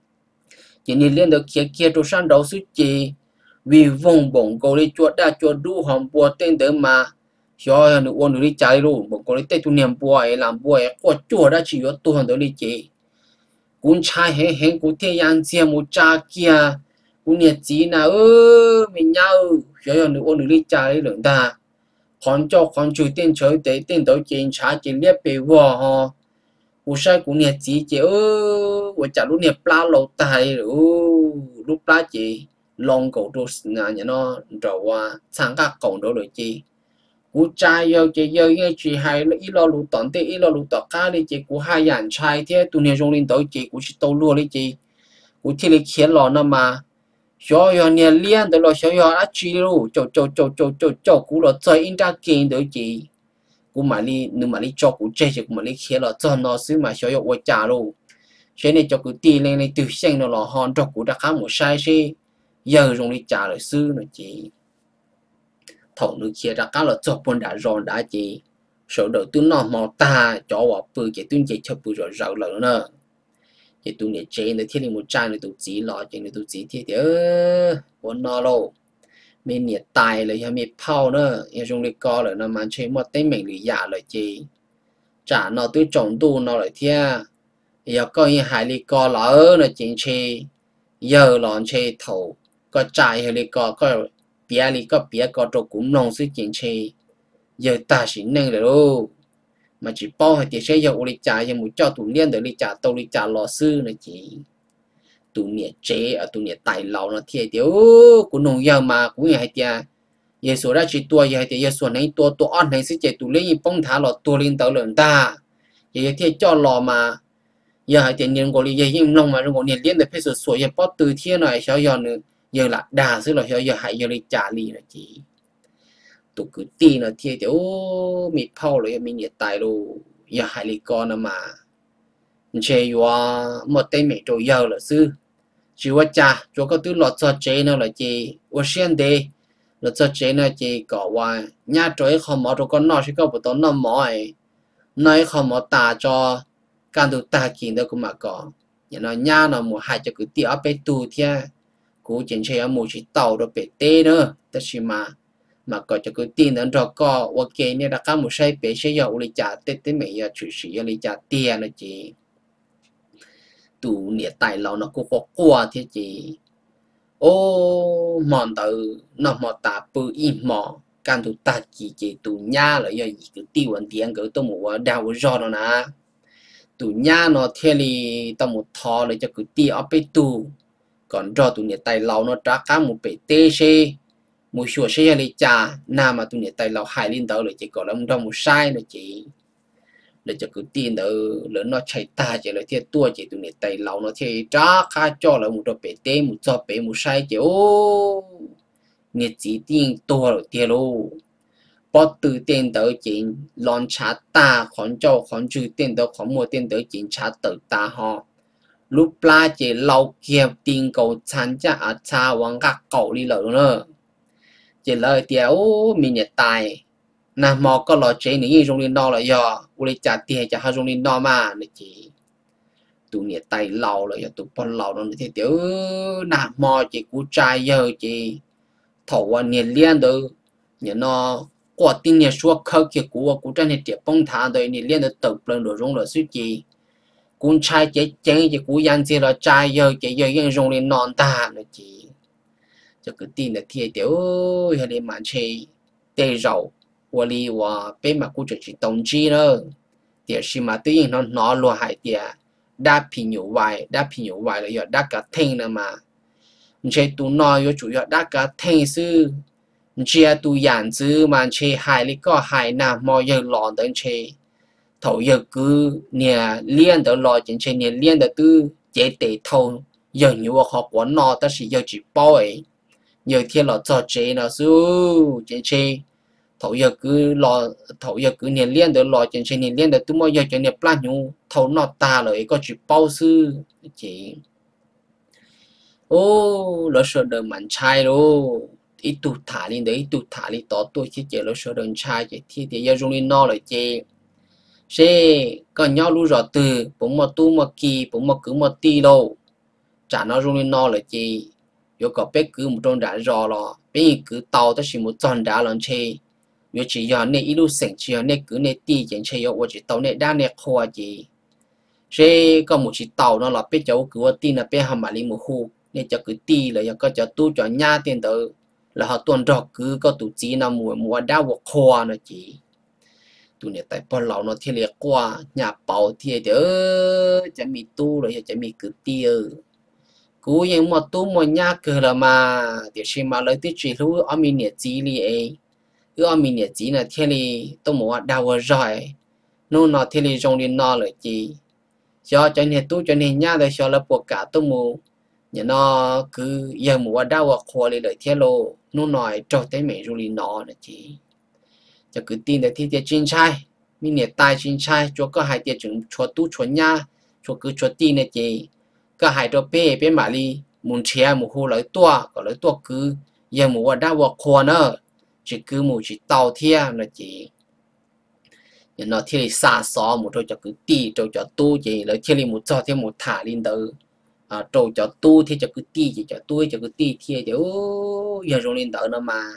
chỉ nên liên được kia kia cho sang đầu suy chỉ vì vùng bổng cầu đi chuột đã chuột đu hòm bùa tên đỡ mà cho nó ôn đi chạy luôn bổng cầu đi tây tu niệm bùa ấy làm bùa ấy qua chuột đã chỉ có tu hòn đỡ đi chỉ cũng trai hẹn hẹn cũng thế yang chia một cha kia cũng nhiệt chí nào ơ mình nhau cho nó ôn đi chạy lượng ta còn cho còn chui tên chơi để tên đấu chiến trả chỉ liếc bề vò ho cú sai cú nhiệt chí chỉ ơ我假如你拉老大了，lúc拉chị long cổ đồ nhà nhà nó rồi à sang các cổng đồ rồi chị cú trai yêu chị yêu nghe chị hay là ít lo lụt tận thế ít lo lụt tọt cá đi chị cú hai dàn trai thế tụi này trong lên tới chị cú chỉ tàu luôn đi chị cú thì lấy khiến lò nó mà cho cho nhà liên tới lo cho cho á chị luôn cho cho cho cho cho cho cú là chơi in ra kiện tới chị cú mà đi nếu mà đi cho cú chơi chị cú mà đi khiến là cho nó xứ mà cho cho tôi trả luôn cho nên cho cứ tì lên này từ xem nó là hòn cho cụ đã khá một sai xe giờ dùng đi trả lời sư nó chỉ thầu nước kia ra cá là cho bọn đã rồi đã chỉ số đầu tư nó mò ta cho vào bự chỉ tuyên chỉ cho bự rồi rau lợn nữa chỉ tuyên để chế để thiết lập một trang để tụ chỉ lo chỉ để tụ chỉ thiết thì ơ bọn nó lâu mình nhiệt tàiเลยยังมีเผาnữaยังdùng đi co rồi nó mà chơi một tên mình lì giả rồi chỉ trả nó tới trọng tu nó lại thiệt giờ coi như hai ly co lỡ là chuyện chi giờ lòn chi thầu có trái hay ly co có bia ly có bia có trâu cũng nông sự chuyện chi giờ ta chỉ nên là đâu mà chỉ bao hay thì sẽ giờ uli trả giờ muốn cho tụi liên được ly trả tàu ly trả lò sư này chỉ tụi nhẹ chế ở tụi nhẹ tài lầu nó thiệt thiếu cũng nông giờ mà cũng hay thì giờ số ra chỉ tua giờ thì giờ số này tua tua ăn này sẽ chạy tụi liên bông thả lò tua liên tới lượng ta giờ thì cho lò mà giờ hai tiền nhân của lý giờ im lòng mà rồi liền liên được phải sửa sửa giờ bắt từ thiên này sao giờ nữa giờ là đà xứ là sao giờ hai giờ đi trả lý là chỉ tụ cứ tin là thiên tiểu mịt phao rồi mình nhiệt tài luôn giờ hai lý con mà chơi qua một tay mẹ trôi giờ là sư chỉว่าจ้าตัวก็ตื้อหลอดจอเจนเลยจีว่าเชียนเดหลอดจอเจนเลยจีก็ว่าญาติตัวเขาหมอตัวก็นอชิก็บ่ต้องนอหมอไอ้น้อยเขาหมอตาจอการดูตากินเด้อกูมาก่อนอย่างน้อยญาเนาะหมู่หายจะกูตีเอาไปตูเที่ยกูเจนใช้เอาหมู่ชิเต่าตัวเป็ดเต้เนอะแต่ชิมามาก็จะกูตีนั้นเราก็ว่าเกเนี่ยราคาหมู่ใช้เป็ดใช้ยาอุลิจ่าเต้เต้ไม่ยาฉุดฉีอุลิจ่าเตี้ยนะจีtụ nhiệt tài lâu nó cũng có qua thế gì ô mòn từ nó mò ta bự im mò can tụ ta chỉ chỉ tụ nha là do gì cứ tiêu ăn tiền cứ tôi mua đào rồi nó nè tụ nha nó theo li tôi một thòเลยจะcứ tiêu ở bên tụ còn do tụ nhiệt tài lâu nó trả cả một bể tê xe một số xe là trả nào mà tụ nhiệt tài lâu hai liên tới là chỉ có là một một sai là chỉ để cho cứ tin đó lớn nó chạy ta chỉ là thiết tua chỉ tụi này tay lâu nó thì trả khá cho là một đôi bể tê một cho bể một sai chỉ ô nhiệt chỉ tin tua rồi tiền luôn bắt từ tiền đó chỉ lon trả ta khoản cho khoản trừ tiền đó khoản mua tiền đó chỉ trả tự ta họ lúc la chỉ lâu kia tiền cầu参加à cha hoàng các cậu đi lỡ nữa chỉ lời tiền ô mình nhiệt tài nà mò có lọ chế này dùng lên đo là do u lấy trả tiền cho họ dùng lên đo mà này chỉ tụ nhiệt tay lâu là do tụ bọn lâu nó thì tiểu nà mò chỉ cú trai giờ chỉ thầu anh nhiệt liên được nhớ nó qua tin nhiệt suốt khâu kia cú cú trai nhiệt tiệp bông thả rồi nhiệt liên được tập lên đồ dùng là suy chỉ cú trai chế chế chỉ cú yan chỉ là trai giờ chỉ giờยังdùng lên non ta này chỉ cho cứ tin là thiệt tiểu hay là màn chơi tê rầu我哩我被嘛古就是冬季了，但是嘛对应nó nó落海的，大平有外，大平有外了要大家听了嘛，你这都nó要主要大家听是，你这都样子嘛，这海里个海那么要浪等这，头要cứ nè liên được lo trên trên nè liên được tư chế để thâu giờ nhiều họ quá nó ta chỉ giờ chỉ bao ấy, giờ thiên là cho chế nó su trên trên thầu giờ cứ lo thầu giờ cứ niệm liên được lo trên trên niệm liên được tôi mới giờ cho niệm plan nhung thầu nó ta rồi có chữ bao sư chị ô nó sợ đời mạnh trai rồi ít tụt thả lên đấy tụt thả lên tỏ tôi chỉ chỉ nó sợ đời trai chỉ thì thì giờ dùng lên nó rồi chị xe còn nhau luôn rồi từ bốn một tu một kỳ bốn một cứ một tí đâu trả nó dùng lên nó rồi chị giờ có biết cứ một trong đã rồi lo biết cứ tàu ta chỉ một tròn đã lần chơi yo chỉ yo này ít lúc sinh chỉ yo này cứ này đi trên chơi yo 我只 tàu này đang này khoa gì, thế có một chỉ tàu nó là biết cháu cứ tin là biết hàm mà đi một khu, nên cho cứ đi là có cho tu cho nhà tiền đó là họ tuần trọ cứ có tụ chỉ nào mùa mùa đau một khoa nó chỉ, tụ này tại bao lâu nó thiên liệt qua nhà bảo thiên đó, chỉ mi tu rồi chỉ mi cứ đi cúยังmột tu một nhà cứ là mà, để xem mà lấy tí chỉ lúc ở mi nhiệt chỉ li ấy ưa mình nhiệt chỉ là thiên lý tôi muốn đào rồi nó nó thiên lý trong điện nó là gì cho cho nên tôi cho nên nhà để cho là buộc cả tôi muốn nhà nó cứ giờ muốn đào khoa đi đợi thiên lô nó nói cho tới mấy rồi nó là gì cho cứ tin để thiên thiên chính trai mình nhiệt tài chính trai cho có hai tiền chúng cho tu cho nhà cho cứ cho tin là gì có hai đứa bé bé mà đi muốn chia một hồ lấy tua có lấy tua cứ giờ muốn đào khoa nữa chỉ cứ một chỉ tàu thiên là chỉ nó thiên lý xa xó một trâu cho cứ ti trâu cho tu chỉ lấy thiên lý một cho thêm một thả lên tới à trâu cho tu thì cho cứ ti chỉ cho tu cho cứ ti thiên chứ giờ rồi lên tới nó mà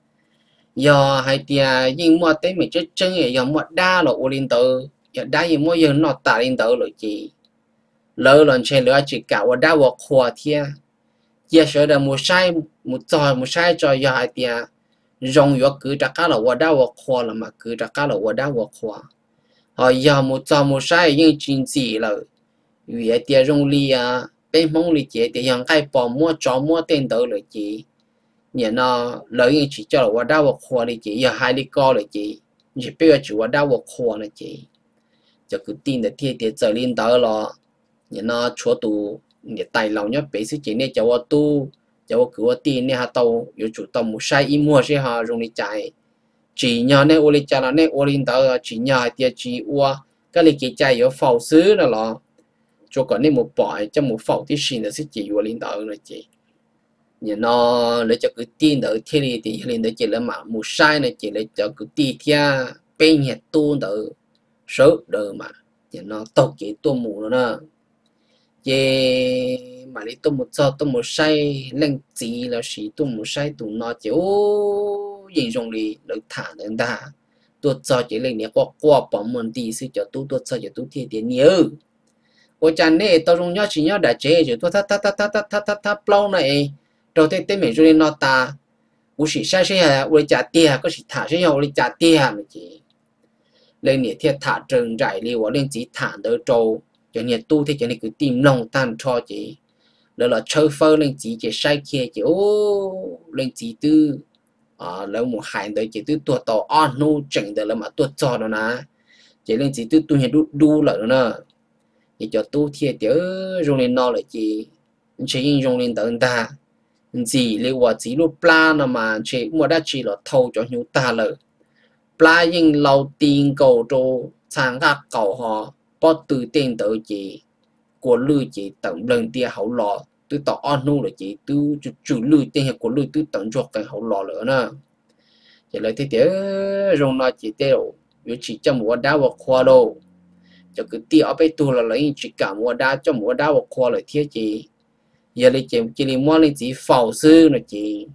giờ hai tia nhưng mà tới mình chết chân vậy giờ mà đa là ô lên tới giờ đa gì mà giờ nó tả lên tới rồi chỉ lỡ lần trên lỡ chỉ cả và đa và khoa thiên giờ sợ là một sai một trò một sai cho giờ hai tia rong yo cứ trả cá là qua đá qua khoa là mà cứ trả cá là qua đá qua khoa họ giờ một cho một sai nhưng chính gì là vì tiền rong li à bên mong li chế thì hiện cái bỏ mua cho mua tiền đỡ là chị nhà nó lợi nhưng chỉ cho là qua đá qua khoa là chị giờ hai đi co là chị chỉ bây giờ chỉ qua đá qua khoa là chị cho cứ tin là thiệt thiệt trở lên đỡ là nhìn nó chúa tụ nhiệt tài lòng nhá bé sự chỉ này cháu tu cháu cứ tiền này hà tàu yếu chủ tàu một sai im mua sẽ hà dùng đi chạy chỉ nhờ này ô li chạy là này ô li tàu chỉ nhờ tiền chỉ ua cái này cái chạy yếu phao xứ là lo cho còn này một bỏi cho một phao thì xin là sẽ chỉ ô li tàu là chỉ nhìn nó lấy cho cứ tin đỡ thế thì thì lên đấy chỉ là mà một sai này chỉ lấy cho cứ tin theo bên hiện tu đỡ số đỡ mà nhìn nó tàu chỉ tu mù nữa nè về mà đi tu một cho tu một sai lên chỉ là chỉ tu một sai tu nó chỉ ô nhìn dùng đi được thả đến ta tu cho chỉ lên này qua qua bỏ mình đi sẽ cho tu tu cho cho tu thiệt tiền nhiều ôi chẳng này tao dùng nhau chỉ nhau đã chế chứ tu thắt thắt thắt thắt thắt thắt thắt thắt lâu này đầu tiên tên mình rồi nó ta u sĩ sai sai à u trả tiền có sĩ thả sai nhau u trả tiền mà chỉ lên này thiệt thả trừng giải li u lên chỉ thả đỡ trâu cho nên tu thì cho nên cứ tìm lòng tan cho chị đó là chơi phơ lên chỉ chỉ sai kia chỉ ô lên chỉ tư à lâu một hai đời chỉ tư tuột tàu on nu chỉnh được là mà tuột cho nó nè chỉ lên chỉ tư tu hiện đu đu lại nữa thì cho tu thiệt chứ dùng lên nó lại chỉ chỉ dùng lên tận ta gì liên quan chỉ lúc pla nó mà chỉ mua đã chỉ là thâu cho chúng ta là pla nhưng lâu tiền cầu cho sang các cầu họ có từ tiền tới chỉ của lưu chỉ tận lần tiền hậu lò từ tỏ on nu là chỉ từ chủ lưu tiền của lưu từ tận cho cái hậu lò nữa nè chỉ là thế thế dùng nó chỉ tiêu nếu chỉ cho mua đá hoặc khoa đâu cho cứ tiêu ở bên tu là lấy chỉ cả mua đá cho mua đá hoặc khoa là thiết gì giờ lấy chỉ chỉ lấy mua lấy chỉ phao sư là chỉ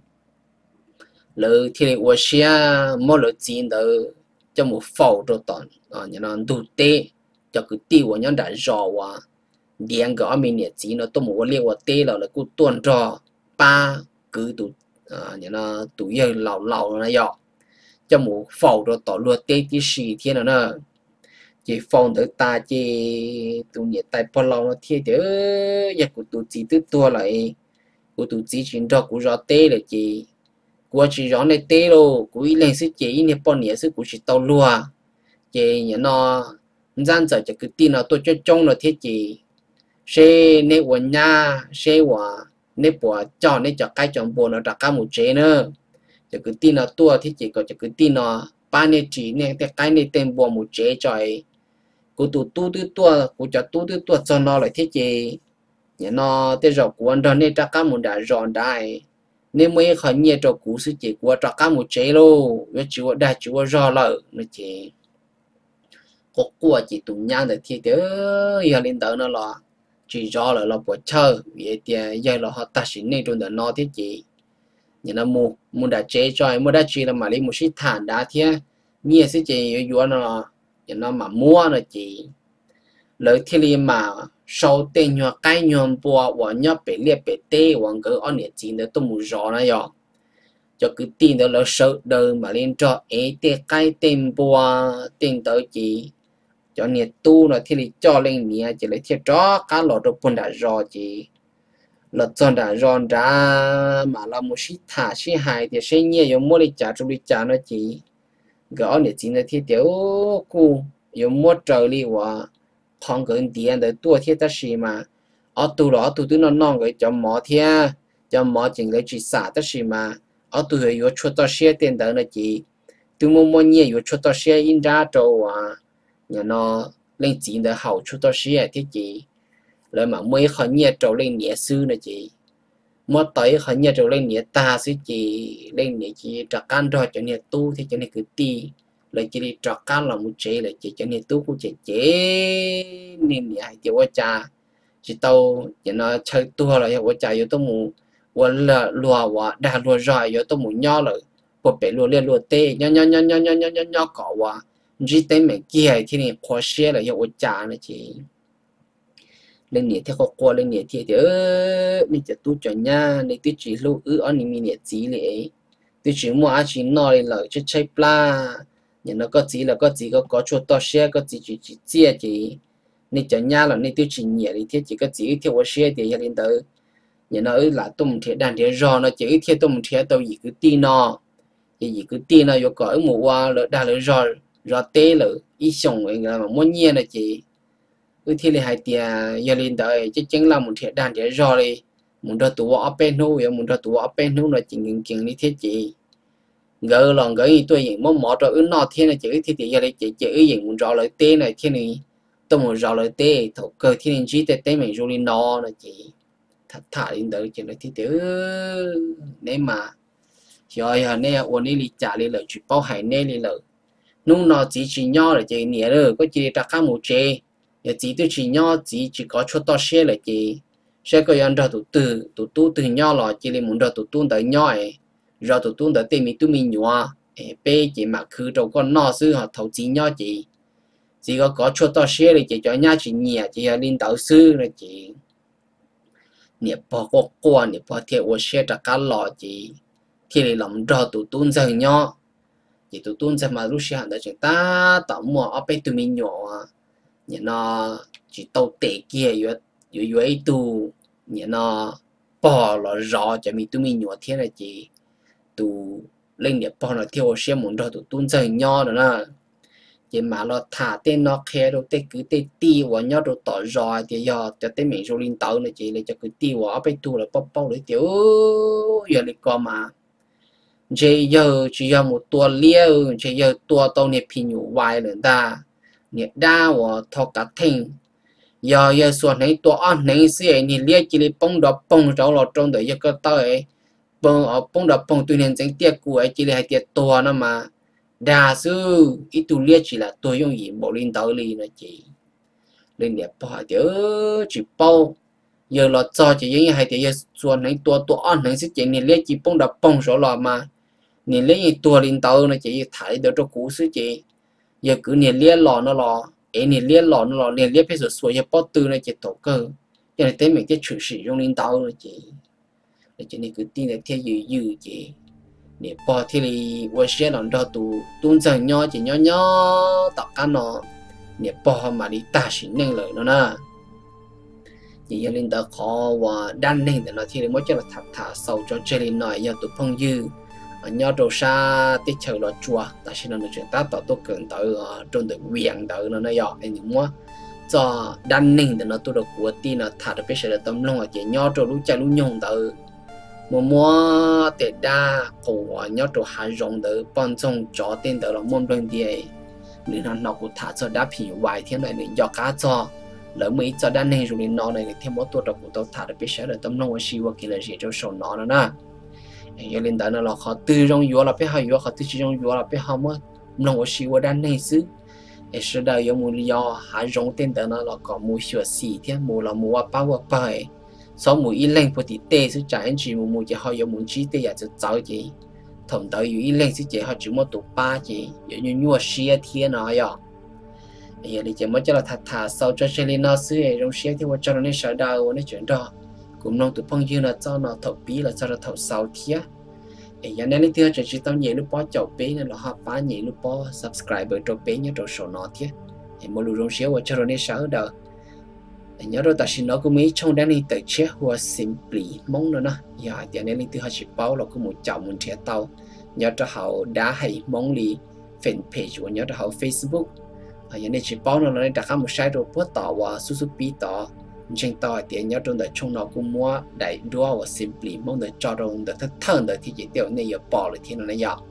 lời thì lấy uống xe mua lấy tiền đó cho một phao cho toàn à nhà nó đủ tệ cho cứ tiêu ở nhà đã rõ quá điện gõ mình nhiệt chỉ nó tôi mua liều tệ là là cứ tuần trò ba cứ tụ à nhà nó tụ giờ lão lão nó dọ cho một phao cho toàn luôn tệ tí xì thiên nữa nè chỉ phong tới ta chỉ tụ nhiệt tại bao lâu nó thiệt chứ giờ của tụ chỉ tới tua lại của tụ chỉ chuyện đó của rõ tê là chỉ của chỉ rõ này tê luôn của ý lên sức chỉ này bao nhiêu sức của chỉ tàu lúa chỉ nhà nó gian giờ chỉ cứ tin là tôi cho trong là thiết chỉ xe nếp quần nhà xe hòa nếp bỏ cho nếp cho cái chọn bộ nó đặt cả một chế nữa chỉ cứ tin là tua thiết chỉ có chỉ cứ tin là ba nếp chỉ nếp cái nếp tên bộ một chế trời cô tu tu tu tua cô cho tu tu tua cho nó lại thế gì nhà nó thế rồi cô anh đó nên cho các một đã ròn đại nên mới khởi nhiên cho cú sự chỉ của cho các một chế luôn với chú đã chú rò lợ nó chỉ có của chỉ tụng nhang để thi thế giờ lên tới nó là chỉ rò là là bỏ chơi vì thế giờ là họ ta xin nên trong đó nó thế gì nhà nó mua mua đã chế cho mua đã chỉ là mà lấy một ít thản đã thế nhiều sự chỉ yếu nó nó mà mua là chỉ lời thì mà sau tên nhỏ cái nhom bùa và nhóc bé liệt bé tê và cái anh này chỉ để tôi muốn rõ này rồi cho cứ tin đó là sợ đời mà lên cho ấy tê cái tên bùa tên tới chỉ cho nhiệt tu là thì cho lên nhẹ chỉ lấy thiết cho cá lọt được bún đã rõ chỉ lọt giòn đã giòn ra mà là một sĩ thả sĩ hại thì sẽ nhiều giống mua đi trả cho đi trả nó chỉ gõ để chính là thiết tiểu cu有么着力话看个点的多贴的是嘛ở tu đó tu tu nó non cái cho mỏ thiên cho mỏ chừng cái chỉ xả đó是嘛ở tu hay có chút đó xe tiền đó là chỉ tu mua mua nhiều có chút đó xe in ra trâu à nhà nó lên chính的好处đó xe thế chỉ rồi mà mới khó nhiều trâu lên nhẹ sư là chỉ mất tới khó nhiều trâu lên nhẹ ta sư chỉ lên nhẹ chỉ trả can rồi cho nhẹ tu thì cho nên cứ ti lại chỉ đi trọ cá là một chế lại chỉ cho nên tú cũng chế chế nên này thì tôi cha chỉ tao chỉ nó chơi tua là tôi cha yếu tôi muốn muốn là lùa và đa lùa rồi yếu tôi muốn nhỏ rồi bộ bể lùa lên lùa tê nhỏ nhỏ nhỏ nhỏ nhỏ nhỏ nhỏ nhỏ cỏ và chỉ tên mình kia thì này khó xe là tôi cha là chỉ lên nhiệt thì có qua lên nhiệt thì thì mình chỉ tu cho nha nên tôi chỉ lưu ứ ở mình nhiệt gì vậy tôi chỉ mua chỉ nói là chơi chơi pla nhà nó có gì là có gì có có chỗ to xe có gì chỉ chỉ chia chỉ nên cho nhà là nên tiêu chỉ nhẹ thì thiết chỉ có gì theo của xe thì lên tới nhà nó là tôm thiệt đàn thiệt rò nó chỉ theo tôm thiệt tàu gì cứ tin nó thì gì cứ tin nó có ở mùa qua là đàn là rò rò tê là ít sống người là mà muốn nhẹ là chỉ ư thì là hai tia giờ lên tới chắc chắn là một thiệt đàn để rồi đi muốn cho tụ ở bên hú giờ muốn cho tụ ở bên hú là chỉ những chuyện như thế chị gỡ lòng gỡ như tôi những món mỏ cho ứng nọ thiên là chữ thì thì giờ đây chỉ chữ những muốn rõ lời tên này thiên này tôi muốn rõ lời tên thầu cơ thiên linh trí tên tên mình rồi lên nó là chị thật thà lên tới chỉ là thì tiểu nên mà rồi giờ này ôn đi trả đi lời chụp bao hải nên đi lời lúc nó chỉ chỉ nhau là chị nhớ rồi có chỉ đặt các một chế giờ chỉ tôi chỉ nhau chỉ chỉ có cho to xe là chị sẽ có nhân ra tụ từ tụ tu từ nhau là chỉ là muốn ra tụ tu tới nhau ấy rồi tụ tu tới tìm mình tụ mình nhỏ ấy bé chỉ mà cứ trong con nó sư họ thấu chỉ nhau chị chỉ có có cho to xe là chị cho nhau chỉ nhẹ chỉ là linh đạo sư là chị nhẹ bỏ qua qua nhẹ bỏ thiệt ở xe đặt cá lò chị thì là làm ra tụ tu dần nhau chỉ tụ tu dần mà lúc sáng đó chúng ta tạo mua ở bên tụ mình nhỏ nhẹ nó chỉ tàu tệ kia rồi rồi rồi tụ nhẹ nó bỏ là rõ cho mình tụi mình nhỏ thế là chị tụ lên nhẹ bỏ là theo xem muốn rồi tụ tuôn dần nhau đó nè chị mà nó thả tên nó khe rồi tên cứ tên tiêu và nhau rồi tỏ rõ thì giờ cho tên mình rồi lên tàu này chị lại cho cứ tiêu ở bên tụ là bóc bóc đấy tiểu giờ lại có mà giờ giờ chỉ giờ một tua liêu chỉ giờ tua tàu này pin nhiều vài nữa ta nhẹ đa và thọ cả thình giờ giờ xuân này tua ăn này xí này liệt chỉ lấy bông đỏ bông rau lọt trong đấy giờ có tới bông ở bông đỏ bông tuy nhiên chẳng tiếc của ấy chỉ là hai tiếc tua nó mà đa số ít tu liệt chỉ là tôi dùng gì bộ linh tới li nó chỉ lên đẹp bỏ tiểu chỉ bao giờ lọt cho chỉ những hai tiếc giờ xuân này tua tua ăn này xí chỉ này liệt chỉ bông đỏ bông rau lọt mà này liệt tua linh tới nó chỉ thải được cho cũ xí chỉ giờ cứ này liệt lọt nó lọt ấy này liệt lọt nó lọt này liệt phải sửa sửa giờ bao từ này chỉ tổ cơ cho nên tới mình cái chủ sử dụng linh tới rồi chị để cho nên cứ tin là theo dư dư chị để bỏ thì là tôi sẽ làm cho tụ tuôn dần nhau chỉ nhau nhau tạo cái nó để bỏ mà đi ta chỉ nên lời nó nè chỉ giờ linh tới khó và đan nên để nó thì mới cho là thật thà sâu cho chơi lên nói giờ tụ phong dư nhau đầu xa tích chờ là chùa ta sẽ làm được chuyện ta tạo tốt cường tới trong được viện tới nó này giờ anh những cho đan ninh để nó tôi được của tin là thà được biết sẽ là tâm lòng ở chỉ nhau trâu lúc chạy lúc nhung tới một mua để đa của nhau trâu hai rong tới ban trong chó tên tới là môn đơn địa nên là nó cũng thà cho đá phì vài thiên này để do cá cho lỡ mấy cho đan ninh rồi nó này thêm một tôi được của tôi thà được biết sẽ là tâm lòng ở siêu kia là gì cho sầu nó nữa nè giờ lên tới nó là họ từ trong vua là biết hay vua họ từ trong vua là biết how mất lòng ở siêu đan ninh xứ sẽ đời有冇理由還用電燈呢？個冇學習添，冇啦冇話包個包誒，所以每一零不地地是賺住冇冇就可有冇知地也就走嘅，同到有一零是就可只冇讀八嘅，有有有十一天啊呀，哎呀你就冇叫他他他sau cho chơi lên nó xưa trong xe thì 我叫他那啥的我那chuyện đó cũng nông tụ phong dương là cho nó thầu bí là cho nó thầu sau thiên ấy giờ nên thì chỉ tao nhảy lúc bỏ chậu bé nên là họ phá nhảy lúc bỏ subscriber cho bé nhớ cho số nó thế ấy một lúc rong xéo và cho nó nên sáu đầu nhớ rồi ta xin nó cũng mấy trong đó này tự chế hoặc simply mong nữa nè giờ giờ nên thì họ chỉ bảo là có một chậu một trẻ tàu nhớ cho họ đã hay mong đi fanpage và nhớ cho họ Facebook giờ nên chỉ bảo nó là đặt một sai rồi bớt tỏ và su su bí tỏ trên tàu thì nhớ trong đời trong nó cũng mua đại đua và simply mong được cho trong được thất thần được thì chỉ điều này giờ bỏ lại thì nó là giờ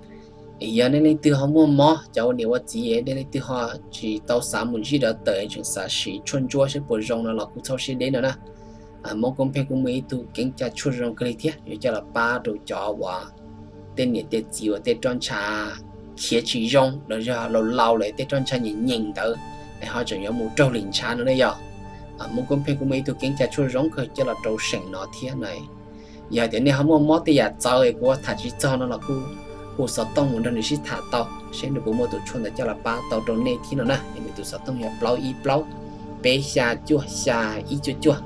giờ nên từ họ mua mỏ cháu nếu mà chỉ nên từ họ chỉ tàu sáng một gì đó tới chúng ta sẽ chuyên chúa sẽ bồi rong nó là cũng sau sẽ đến nữa nè mong công việc của mấy tu kiến trả chuyên rong cái thiết như cho là ba đồ cho và tên nhiệt tên chiều tên tròn trà khía chỉ rong rồi giờ lâu lâu lại tên tròn trà nhìn nhìn tới họ chỉ có một trâu linh trà nữa này giờ mong công việc của mấy tu kiến trả chuyên rong khởi cho là trâu sành nó thiết này giờ thì nếu họ mua mỏ thì giờ cháu ấy của thà chỉ cho nó là cũng hồ sơ tông muốn đơn sĩ thả tàu sẽ được bố một tổ chuyên để cho là ba tàu trong này thì nó nè để mình tổ sơ tông nhập plau y plau bé xa chua xa y chua chua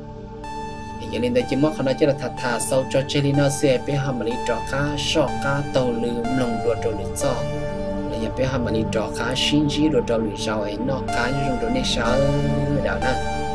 giờ lên đây chỉ mất khả năng cho là thả thả sau cho chơi đi nó sẽ bé hàm lý trò cá sọ cá tàu lươn lồng đồ đồ lươn giò là giờ bé hàm lý trò cá xin gì đồ đồ lươn giò ấy nó cá như trong đồ này sao đảo nè